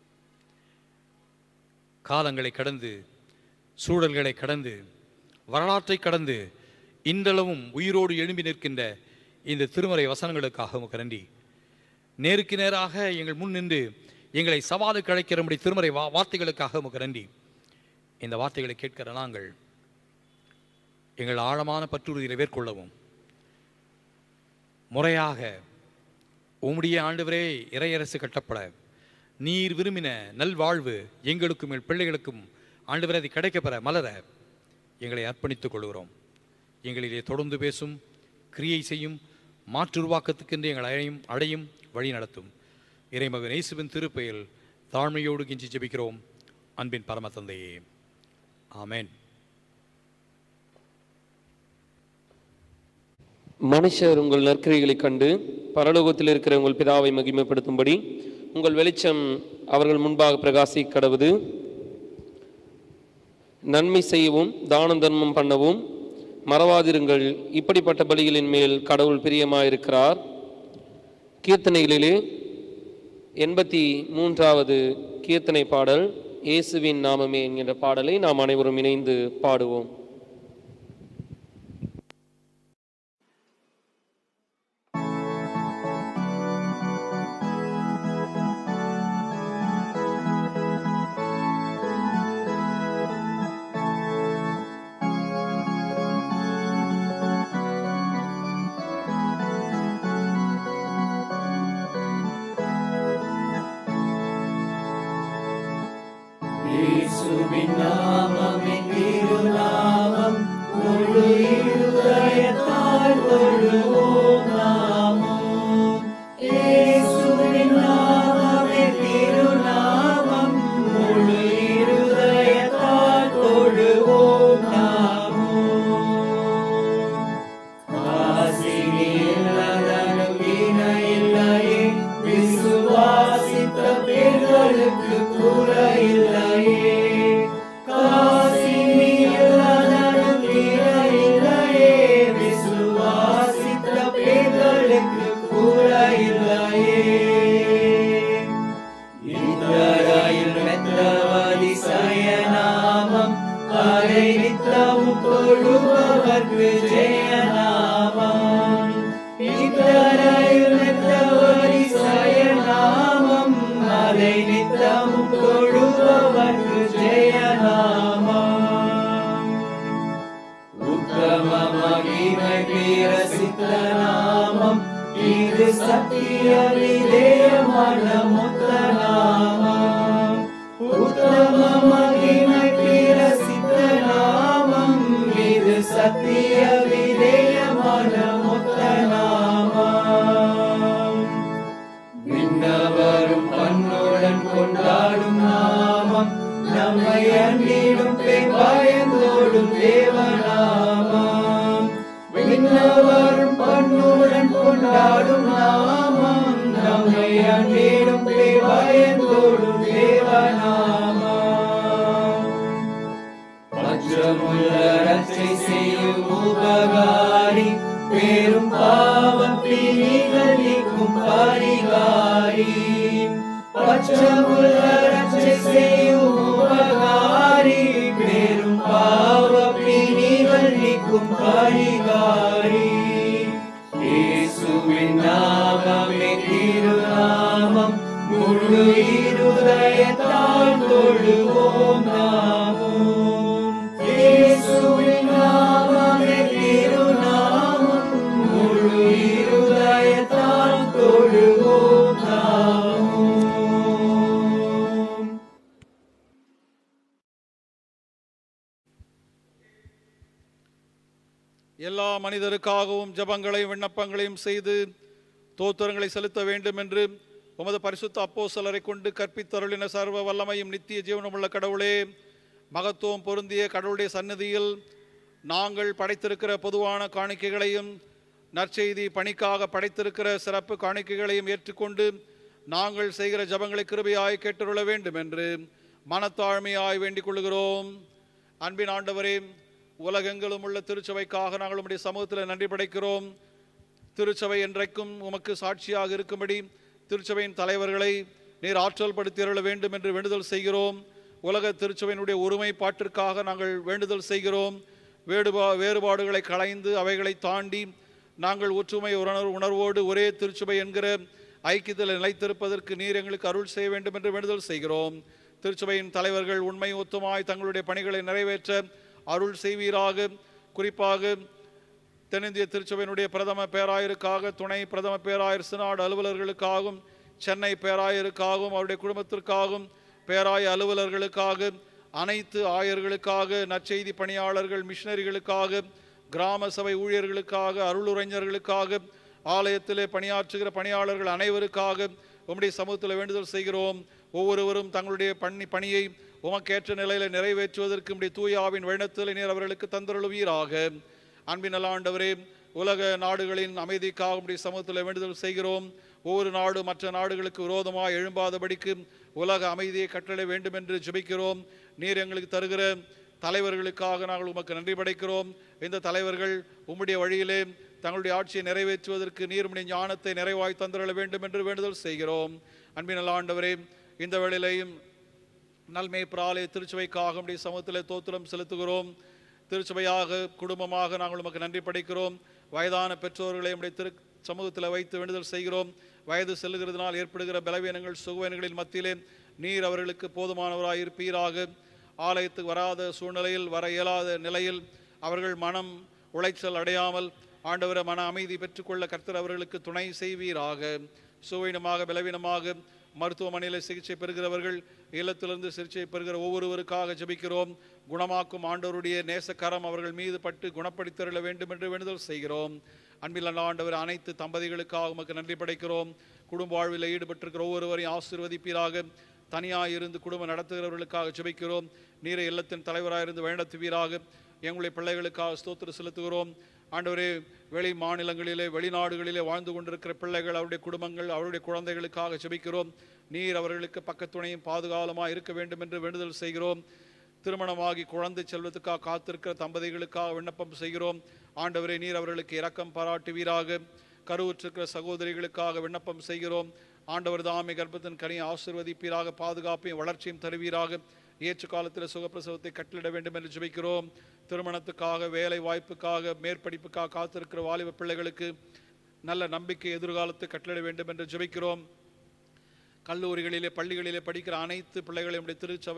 காலங்களை கடந்து, சூழல்களை கடந்து, வரலாற்றை கடந்து இன்றளவும் உயிரோடு எழும்பி நிற்கின்ற இந்த திருமறை வசனங்களுக்காக உமக்கு நன்றி. நேருக்கு நேராக எங்கள் முன் நின்று எங்களை சவாலுக்கு அழைக்கிற நம்முடைய திருமறை வார்த்தைகளுக்காக உமக்கு நன்றி. இந்த வார்த்தைகளை கேட்கிற நாங்கள் எங்கள் ஆழமான பற்றுறுதியை மேற்கொள்ளவும், முறையாக உம்முடைய ஆண்டவரே இறையரசு கட்டப்பட நீர் விரும்பின நல்வாழ்வு எங்களுக்கும் எங்கள் பிள்ளைகளுக்கும் ஆண்டவரே அதை கிடைக்கப்பெற மலர எங்களை அர்ப்பணித்துக் கொள்கிறோம். எங்களிலே தொடர்ந்து பேசும், கிரியை செய்யும், மாற்றுருவாக்கத்துக்கென்று எங்கள் அடையும் வழி நடத்தும். இறைமகன் இயேசுவின் திருப்பெயரில் தாழ்மையோடு கெஞ்சி ஜெபிக்கிறோம் அன்பின் பரம தந்தையே, ஆமென். மனுஷர் உங்கள் நற்கிரிகளைக் கண்டு பரலோகத்தில் இருக்கிற உங்கள் பிதாவை மகிமைப்படுத்தும்படி உங்கள் வெளிச்சம் அவர்கள் முன்பாக பிரகாசிக்க கடவுது. நன்மை செய்யவும் தானம் தர்மம் பண்ணவும் மறவாதிருங்கள், இப்படிப்பட்ட பலிகளின் மேல் கடவுள் பிரியமாயிருக்கிறார். கீர்த்தனைகளிலே 83வது கீர்த்தனை பாடல் இயேசுவின் நாமமே என்கின்ற பாடலை நாம் அனைவரும் இணைந்து பாடுவோம். திருநாமமே திருநாமம் முழு இருதய எல்லா மனிதருக்காகவும் ஜெபங்களையும் விண்ணப்பங்களையும் செய்து தோத்திரங்களை செலுத்த வேண்டும் என்று உமது பரிசுத்த அப்போஸ்தலரை கொண்டு கற்பித்தருளின சர்வ வல்லமையும் நித்திய ஜீவனமுள்ள கடவுளே, மகத்துவம் பொருந்திய கடவுளுடைய சந்நிதியில் நாங்கள் படைத்திருக்கிற பொதுவான காணிக்கைகளையும் நற்செய்தி பணிக்காக படைத்திருக்கிற சிறப்பு காணிக்கைகளையும் ஏற்றுக்கொண்டு நாங்கள் செய்கிற ஜெபங்களை கிருபையாய் கேட்டுள்ள வேண்டும் என்று மனத்தாழ்மையாய் வேண்டிக் கொள்கிறோம். அன்பின் ஆண்டவரே, உலகெங்கிலும் உள்ள திருச்சபைக்காக நாங்கள் உம்முடைய சமூகத்தில் நன்றி படைக்கிறோம். திருச்சபை என்றைக்கும் உமக்கு சாட்சியாக இருக்கும்படி திருச்சபையின் தலைவர்களை நீர் ஆற்றல் படுத்தியருள வேண்டும் என்று வேண்டுதல் செய்கிறோம். உலக திருச்சபையினுடைய ஒருமைப்பாட்டிற்காக நாங்கள் வேண்டுதல் செய்கிறோம். வேறுபாடுகளை களைந்து அவைகளை தாண்டி நாங்கள் ஒற்றுமை உணர்வோடு ஒரே திருச்சபை என்கிற ஐக்கியத்தில் நிலைத்திருப்பதற்கு நீர் எங்களுக்கு அருள் செய்ய வேண்டும் என்று வேண்டுதல் செய்கிறோம். திருச்சபையின் தலைவர்கள் உண்மை ஒத்துமாய் தங்களுடைய பணிகளை நிறைவேற்ற அருள் செய்வீராக. குறிப்பாக தென்னிந்திய திருச்சபையினுடைய பிரதம பேராயருக்காக, துணை பிரதம பேராயர் சினாடு அலுவலர்களுக்காகவும், சென்னை பேராயருக்காகவும், அவருடைய குடும்பத்திற்காகவும், பேராய அலுவலர்களுக்காக, அனைத்து ஆயர்களுக்காக, நற்செய்தி பணியாளர்கள், மிஷனரிகளுக்காக, கிராம சபை ஊழியர்களுக்காக, அருளுரைஞர்களுக்காக, ஆலயத்திலே பணியாற்றுகிற பணியாளர்கள் அனைவருக்காக உம்முடைய சமூகத்தில் வேண்டுதல் செய்கிறோம். ஒவ்வொருவரும் தங்களுடைய பணியை உமக்கேற்ற நிலையில் நிறைவேற்றுவதற்கு உம்முடைய தூயாவின் வழிநடத்தலை நீர் அவர்களுக்கு தந்தருளுவீராக. அன்பின் நல்ல ஆண்டவரே, உலக நாடுகளின் அமைதிக்காக உம்முடைய சமூகத்தில் வேண்டுதல் செய்கிறோம். ஒவ்வொரு நாடு மற்ற நாடுகளுக்கு விரோதமாக எழும்பாதபடிக்கு உலக அமைதியை கட்டளை வேண்டும் என்று ஜெபிக்கிறோம். நீர் எங்களுக்கு தருகிற தலைவர்களுக்காக நாங்கள் உமக்கு நன்றி படைக்கிறோம். இந்த தலைவர்கள் உம்முடைய வழியிலே தங்களுடைய ஆட்சியை நிறைவேற்றுவதற்கு நீர் உம்முடைய ஞானத்தை நிறைவாய் தந்தருள வேண்டும் என்று வேண்டுதல் செய்கிறோம். அன்பின் நல்ல ஆண்டவரே, இந்த வேளையிலேயும் நல்மேய்ப்பர் ஆலய திருச்சபைக்காக உம்முடைய சமூகத்திலே தோத்திரம் செலுத்துகிறோம். திருச்சபையாக குடும்பமாக நாங்கள் உமக்கு நன்றி படைக்கிறோம். வயதான பெற்றோர்களை உம்முடைய சமூகத்தில் வைத்து வேண்டுதல் செய்கிறோம். வயது செல்லுகிறதுனால் ஏற்படுகிற பலவீனங்கள் சுகவீனங்களின் மத்தியிலே நீர் அவர்களுக்கு போதுமானவராக இருப்பீராக. ஆலயத்துக்கு வராத சூழ்நிலையில், வர இயலாத நிலையில் அவர்கள் மனம் உளைச்சல் அடையாமல் ஆண்டவரை மன அமைதி பெற்றுக்கொள்ள கர்த்தர் அவர்களுக்கு துணை செய்வீராக. சுவீனமாக பலவீனமாக மருத்துவமனையில் சிகிச்சை பெறுகிறவர்கள், இல்லத்திலிருந்து சிகிச்சை பெறுகிற ஒவ்வொருவருக்காக ஜெபிக்கிறோம். குணமாக்கும் ஆண்டவருடைய நேசக்கரம் அவர்கள் மீது பட்டு குணப்படுத்திட வேண்டும் என்று வேண்டுதல் செய்கிறோம். அன்பில் ஆண்டவர், அனைத்து தம்பதிகளுக்காக உமக்கு நன்றி படைக்கிறோம். குடும்ப வாழ்வில் ஈடுபட்டிருக்கிற ஒவ்வொருவரையும் ஆசீர்வதிப்பீராக. தனியாக இருந்து குடும்பம் நடத்துகிறவர்களுக்காக ஜெபிக்கிறோம். நீரை இல்லத்தின் தலைவராயிருந்து வழிநடத்துவீராக. எங்களுடைய பிள்ளைகளுக்காக ஸ்தோத்திரம் செலுத்துகிறோம். ஆண்டவரே, வெளி மாநிலங்களிலே வெளிநாடுகளிலே வாழ்ந்து கொண்டிருக்கிற பிள்ளைகள், அவருடைய குடும்பங்கள், அவருடைய குழந்தைகளுக்காக ஜெபிக்கிறோம். நீர் அவர்களுக்கு பக்கத்துணையும் பாதுகாலமாக இருக்க வேண்டும் என்று வேண்டுதல் செய்கிறோம். திருமணமாகி குழந்தை செல்வத்துக்காக காத்திருக்கிற தம்பதிகளுக்காக விண்ணப்பம் செய்கிறோம். ஆண்டவரே, நீர் அவர்களுக்கு இரக்கம் பாராட்டுவீராக. கருவுற்றிருக்கிற சகோதரிகளுக்காக விண்ணப்பம் செய்கிறோம். ஆண்டவர் தாமே கர்ப்பத்தின் கனியை ஆசீர்வதிப்பீராக. பாதுகாப்பையும் வளர்ச்சியும் தருவீராக. ஏற்ற காலத்தில் சுகப்பிரசவத்தை கட்டளிட வேண்டும் என்று ஜெபிக்கிறோம். திருமணத்துக்காக, வேலை வாய்ப்புக்காக, மேற்படிப்புக்காக காத்திருக்கிற வாலிப பிள்ளைகளுக்கு நல்ல நம்பிக்கை எதிர்காலத்தை கட்டளிட வேண்டும் என்று ஜெபிக்கிறோம். கல்லூரிகளிலே பள்ளிகளிலே படிக்கிற அனைத்து பிள்ளைகளையும்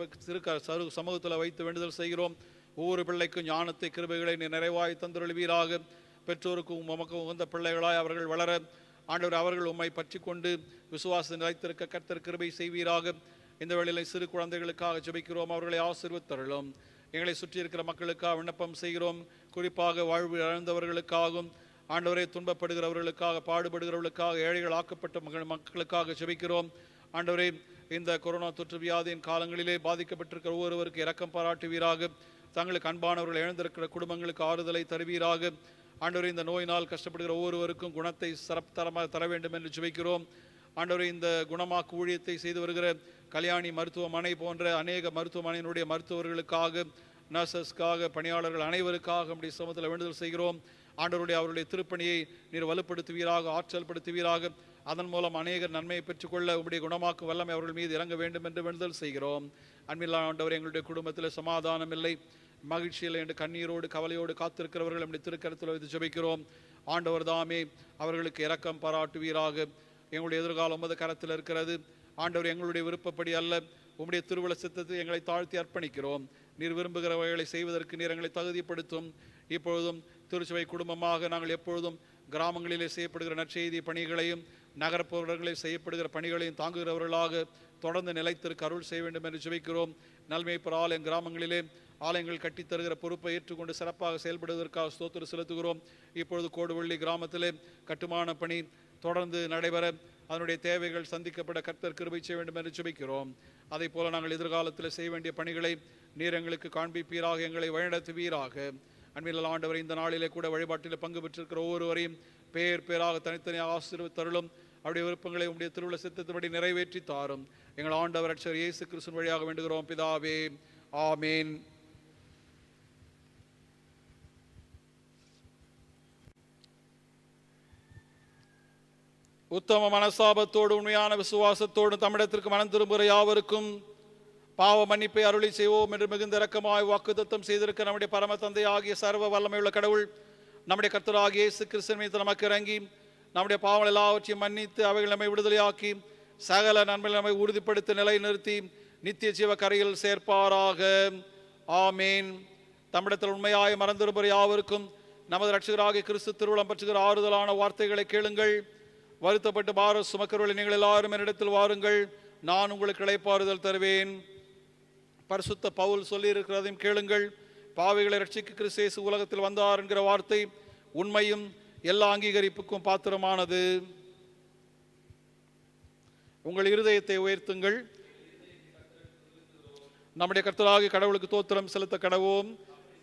சமூகத்தில் வைத்து வேண்டுதல் செய்கிறோம். ஒவ்வொரு பிள்ளைக்கும் ஞானத்தை கிருபைகளை நிறைவாய் தந்தருள்வீராக. பெற்றோருக்கும் உமக்கும் உகந்த பிள்ளைகளாய் அவர்கள் வளர ஆண்டவர் அவர்கள் உம்மை பற்றி கொண்டு விசுவாச நிலைத்திருக்க கர்த்தர் கிருபை செய்வீராக. இந்த வேளையில் சிறு குழந்தைகளுக்காக ஜெபிக்கிறோம். அவர்களை ஆசீர்வதித்தருளும். எங்களை சுற்றி இருக்கிற மக்களுக்காக விண்ணப்பம் செய்கிறோம். குறிப்பாக வாழ்வு இழந்தவர்களுக்காகவும், ஆண்டவரை துன்பப்படுகிறவர்களுக்காக, பாடுபடுகிறவர்களுக்காக, ஏழைகள் ஆக்கப்பட்ட மக்களுக்காக ஜெபிக்கிறோம். ஆண்டவரே, இந்த கொரோனா தொற்று வியாதியின் காலங்களிலே பாதிக்கப்பட்டிருக்கிற ஒவ்வொருவருக்கு இரக்கம் பாராட்டுவீராக. தங்களுக்கு அன்பானவர்கள் இழந்திருக்கிற குடும்பங்களுக்கு ஆறுதலை தருவீராக. ஆண்டவரே, இந்த நோயினால் கஷ்டப்படுகிற ஒவ்வொருவருக்கும் குணத்தை சிறப்பு தர வேண்டும் என்று ஜெபிக்கிறோம். ஆண்டவரே, இந்த குணமாக்கு ஊழியத்தை செய்து வருகிற கல்யாணி மருத்துவமனை போன்ற அநேக மருத்துவமனையினுடைய மருத்துவர்களுக்காக, நர்சஸ்க்காக, பணியாளர்கள் அனைவருக்காக நம்முடைய சமூகத்தில் வேண்டுதல் செய்கிறோம். ஆண்டவருடைய அவருடைய திருப்பணியை நீர் வலுப்படுத்துவீராக, ஆற்றல் படுத்துவீராக. அதன் மூலம் அநேகர் நன்மையை பெற்றுக்கொள்ள உங்களுடைய குணமாக்கு வல்லமை அவர்கள் மீது இறங்க வேண்டும் என்று வேண்டுதல் செய்கிறோம். அன்பில்லா ஆண்டவர், எங்களுடைய குடும்பத்தில் சமாதானம் இல்லை, மகிழ்ச்சியில் என்று கண்ணீரோடு கவலையோடு காத்திருக்கிறவர்கள் நம்முடைய திருக்கரத்தில் வைத்து ஜெபிக்கிறோம். ஆண்டவர் தாமே அவர்களுக்கு இரக்கம் பாராட்டுவீராக. எங்களுடைய எதிர்காலம் உமது கரத்தில் இருக்கிறது. ஆண்டவர், எங்களுடைய விருப்பப்படி அல்ல, உம்முடைய திருவுள சித்தத்தை எங்களை தாழ்த்தி அர்ப்பணிக்கிறோம். நீர் விரும்புகிறவைகளை செய்வதற்கு நீர் எங்களை தகுதிப்படுத்தும். இப்பொழுதும் திருச்சபை குடும்பமாக நாங்கள் எப்பொழுதும் கிராமங்களிலே செய்யப்படுகிற நற்செய்தி பணிகளையும் நகர்ப்புறங்களில் செய்யப்படுகிற பணிகளையும் தாங்குகிறவர்களாக தொடர்ந்து நிலைத்திருக்க அருள் செய்ய வேண்டும் என்று ஜெபிக்கிறோம். நல்மேய்ப்பர் ஆலயம் கிராமங்களிலே ஆலயங்கள் கட்டித் தருகிற பொறுப்பை ஏற்றுக்கொண்டு சிறப்பாக செயல்படுவதற்காக ஸ்தோத்திரம் செலுத்துகிறோம். இப்பொழுது கோடுவள்ளி கிராமத்திலே கட்டுமான பணி தொடர்ந்து நடைபெற அதனுடைய தேவைகள் சந்திக்கப்பட கர்த்தர் கிருபை செய்ய வேண்டும் என்று ஜெபிக்கிறோம். அதை போல நாங்கள் எதிர்காலத்தில் செய்ய வேண்டிய பணிகளை நீர் எங்களுக்கு காண்பிப்பீராக, எங்களை வழிநடத்துவீராக. அன்பில் ஆண்டவர் இந்த நாளிலே கூட வழிபாட்டில் பங்கு பெற்றிருக்கிற ஒவ்வொருவரையும் பேர் பேராக தனித்தனியாக ஆசீர்வதித்தருளும். அவருடைய விருப்பங்களை உடைய திருவுள்ள சித்தத்தின்படி நிறைவேற்றி தாரும். எங்கள் ஆண்டவர் ரட்சகர் இயேசு கிறிஸ்துவின் வழியாக வேண்டுகிறோம் பிதாவே, ஆமேன். உத்தம மனசாபத்தோடு உண்மையான விசுவாசத்தோடு தமிழத்திற்கு மனம் திரும்புகிற யாவருக்கும் பாவ மன்னிப்பை அருளி செய்வோம் என்று மிகுந்த இரக்கமாய் வாக்குத்தத்தம் செய்திருக்க நம்முடைய பரம தந்தை ஆகிய சர்வ வல்லமையுள்ள கடவுள் நம்முடைய கர்த்தராகிய இயேசு கிறிஸ்துவின் மீது நமக்கு இறங்கி நம்முடைய பாவங்கள் எல்லாவற்றையும் மன்னித்து அவைகள் நம்மை விடுதலையாக்கி சகல நன்மைகளை நம்மை உறுதிப்படுத்தி நிலை நிறுத்தி நித்திய ஜீவ கரையில் சேர்ப்பாராக. ஆமேன். தமிழத்தில் உண்மையாய் மறந்திருப்பவர் யாவருக்கும் நமது ரட்சகராகிய கிறிஸ்து திருவுளம் பற்றுகிற ஆறுதலான வார்த்தைகளை கேளுங்கள். வருத்தப்பட்டு பார சுமக்கிறவர்கள் நீங்கள் எல்லாரும் என்னிடத்தில் வாருங்கள், நான் உங்களுக்கு இளைப்பாறுதல் தருவேன். பரிசுத்த பவுல் சொல்லியிருக்கிறதையும் கேளுங்கள். பாவிகளை ரட்சிக்க கிறிஸ்து இயேசு உலகத்தில் வந்தார் என்கிற வார்த்தை உண்மையும் எல்லா அங்கீகரிப்புக்கும் பாத்திரமானது. உங்கள் இருதயத்தை உயர்த்துங்கள். நம்முடைய கர்த்தராகிய கடவுளுக்கு தோத்திரம் செலுத்த கடவோம்.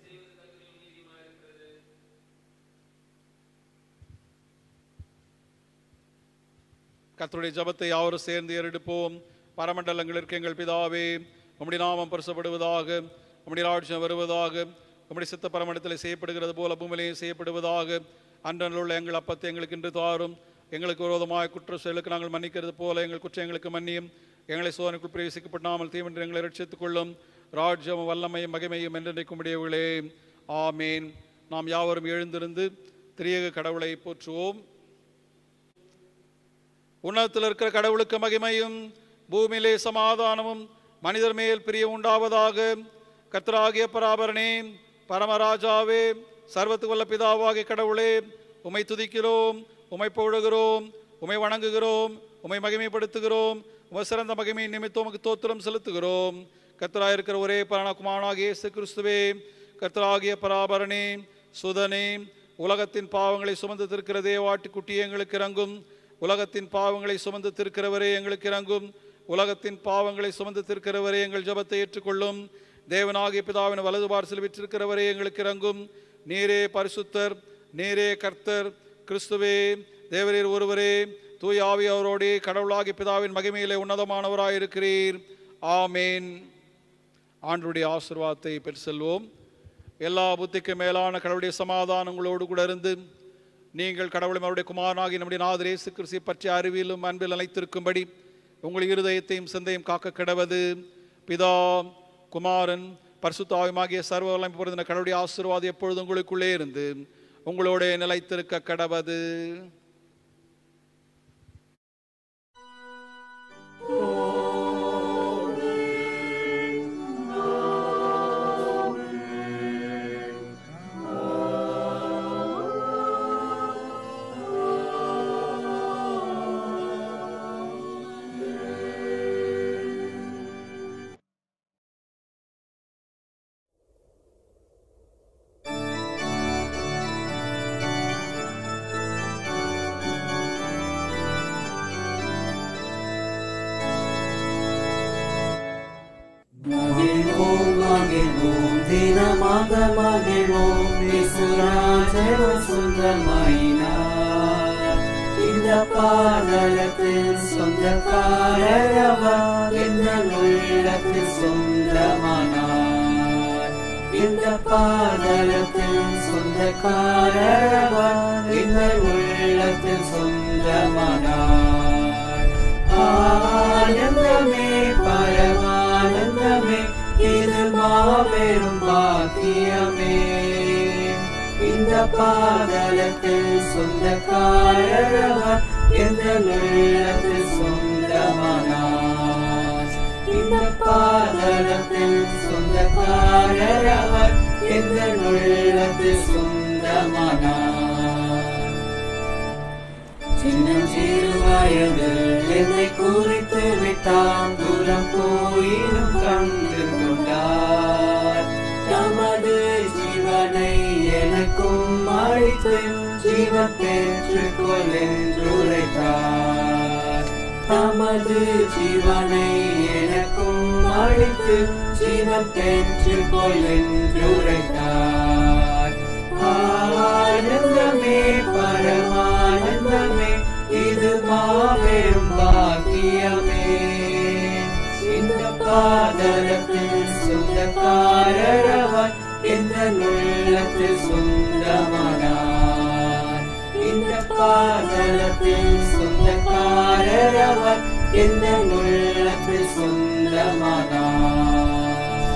கர்த்தருடைய ஜெபத்தை யாவரும் சேர்ந்து ஏறெடுப்போம். பரமண்டலங்களிற்கு எங்கள் பிதாவே, உம்முடைய நாமம் பரிசுப்படுவதாக, உம்முடைய ராஜ்யம் வருவதாக, உம்முடைய சித்த பரமண்டலத்தில் செய்யப்படுகிறது போல பூமியிலேயும் செய்யப்படுவதாக. அன்றனுள்ள எங்கள் அப்பத்தை எங்களுக்கு இன்று தாரும். எங்களுக்கு விரோதமாக குற்ற செயலுக்கு நாங்கள் மன்னிக்கிறது போல எங்கள் குற்றங்களுக்கு மன்னியும். எங்களை சோதனைக்குள் பிரவேசிக்கப்படாமல் தீவென்று எங்களை ரட்சித்துக் கொள்ளும். ராஜ்யம் வல்லமையும் மகிமையும் என்றென்றைக்கும் உடையவர்களே, ஆமேன். நாம் யாவரும் எழுந்திருந்து திரியேக கடவுளை போற்றுவோம். உன்னதத்தில் இருக்கிற கடவுளுக்கு மகிமையும் பூமியிலே சமாதானமும் மனிதர் மேல் பிரியம் உண்டாவதாக. கர்த்தராகிய பராபரனே, பரமராஜாவே, சர்வத்து வல்ல பிதாவாகிய கடவுளே, உம்மை துதிக்கிறோம், உம்மை புகழுகிறோம், உம்மை வணங்குகிறோம், உம்மை மகிமைப்படுத்துகிறோம். உம்மை சிறந்த மகிமையின் நிமித்தம் உமக்கு தோத்திரம் செலுத்துகிறோம். கர்த்தராயிருக்கிற ஒரே பரமகுமாரனாகிய இயேசு கிறிஸ்துவே, கர்த்தராகிய பராபரனே, சுதனே, உலகத்தின் பாவங்களை சுமந்து திருக்கிற தேவாட்டி குட்டியே எங்களுக்கு இறங்கும். உலகத்தின் பாவங்களை சுமந்து திருக்கிறவரே எங்களுக்கு இறங்கும். உலகத்தின் பாவங்களை சுமந்து திருக்கிறவரே எங்கள் ஜெபத்தை ஏற்றுக்கொள்ளும். தேவனாகிய பிதாவின் வலது பார்சில் விற்றிருக்கிறவரே எங்களுக்கு இறங்கும். நீரே பரிசுத்தர், நீரே கர்த்தர், கிறிஸ்துவே தேவரீர் ஒருவரே, தூய ஆவியாரோடே கடவுளாகிய பிதாவின் மகிமையிலே உன்னதமானவராயிருக்கிறீர். ஆமேன். ஆண்டவருடைய ஆசீர்வாதத்தை பெற்று செல்வோம். எல்லா புத்திக்கு மேலான கடவுளுடைய சமாதானங்களோடு கூட இருந்து நீங்கள் கடவுளும் அவருடைய குமாரனாகி நம்முடைய நாதர் இயேசு கிறிஸ்துவை பற்றிய அறிவிலும் அன்பில் நிலைத்திருக்கும்படி உங்கள் இருதயத்தையும் சிந்தையும் காக்க கிடவது. பிதா, குமாரன், பரிசுத்த ஆவியுமாகிய சர்வ வல்லமை பொருந்தின கடவுளுடைய ஆசீர்வாதம் எப்பொழுதும் உங்களுக்குள்ளே இருந்து உங்களோட நிலைத்திருக்க கடவது. இந்த பாடலத்தில் சொந்தக்காரவர் எங்கள் உள்ளத்தில் சொந்தமானார். இந்த பாடலத்தில் சொந்தக்காரவர் எங்கள் உள்ளத்தில் சொந்தமானார். ஆனந்தமே பரமானந்தமே, இது மாபெரும் பாக்கியமே. இந்த பாதலத்தில் சொந்தக்காரவர் எங்கள் உள்ளத்தில் சொந்தமானார். இந்த பாதலத்தில் சொந்தக்காரவர் எங்கள் உள்ளத்தில் சொந்தமானார். சின்னம் சிறு வயதில் என்னை குறித்து விட்டான், தூரம் போயினும் கண்டு கொண்டார். அளித்து ஜீவன் பெற்றுக்கொள் என்றுரைத்தார். தமது ஜீவனை எனக்கும் அளித்து ஜீவன் பெற்றுக்கொள் என்றுரைத்தார். ஆனந்தமே பரமானந்தமே, இது மாபெரும் பாக்கியமே. இந்த பாதலத்தில் சொந்தக்காரரவர் இந்த உள்ளத்தில் சொந்தமானார். இந்த பாதலத்தில் சொந்தக்காரரவர் இந்த உள்ளத்தில் சொந்தமானார்.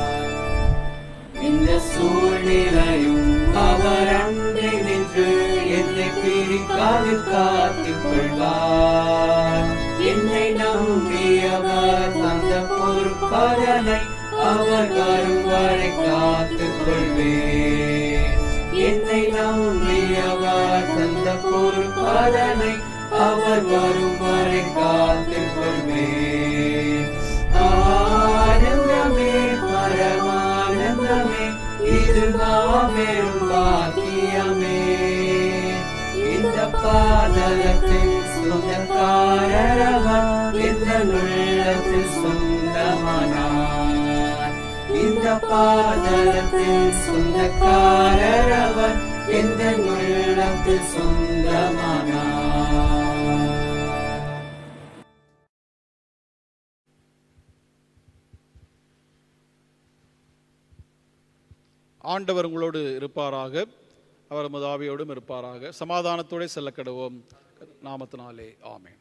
இந்த சூழ்நிலையும் அவர் அன்பை நின்று என்னை பிரிக்காது காத்துக் கொள்வார். என்னை நம்பியவர் தந்த பொறுப்பதனை அவர் வரும் வரை காத்துக் கொள்வேன். என்னை நம்பியவர் தந்த பொறுப்பதனை அவர் வரும் வரை காத்துக் கொள்வேன். ஆனந்தமே பரமானந்தமே, இது மாபெரும் பாக்கியமே. இந்த பாதலத்தில் சொந்தக்காரரவர் இந்த உள்ளத்தில் சொந்தமானார். இந்த பாதலத்தில் சொந்தக்காரரவர் இந்த உள்ளத்தில் சொந்தமானார். ஆண்டவர் உங்களோடு இருப்பாராக, அவர் உமது ஆவியோடும் இருப்பாராக. சமாதானத்தோடு செல்ல கடவோம் நாமத்தினாலே. ஆமென்.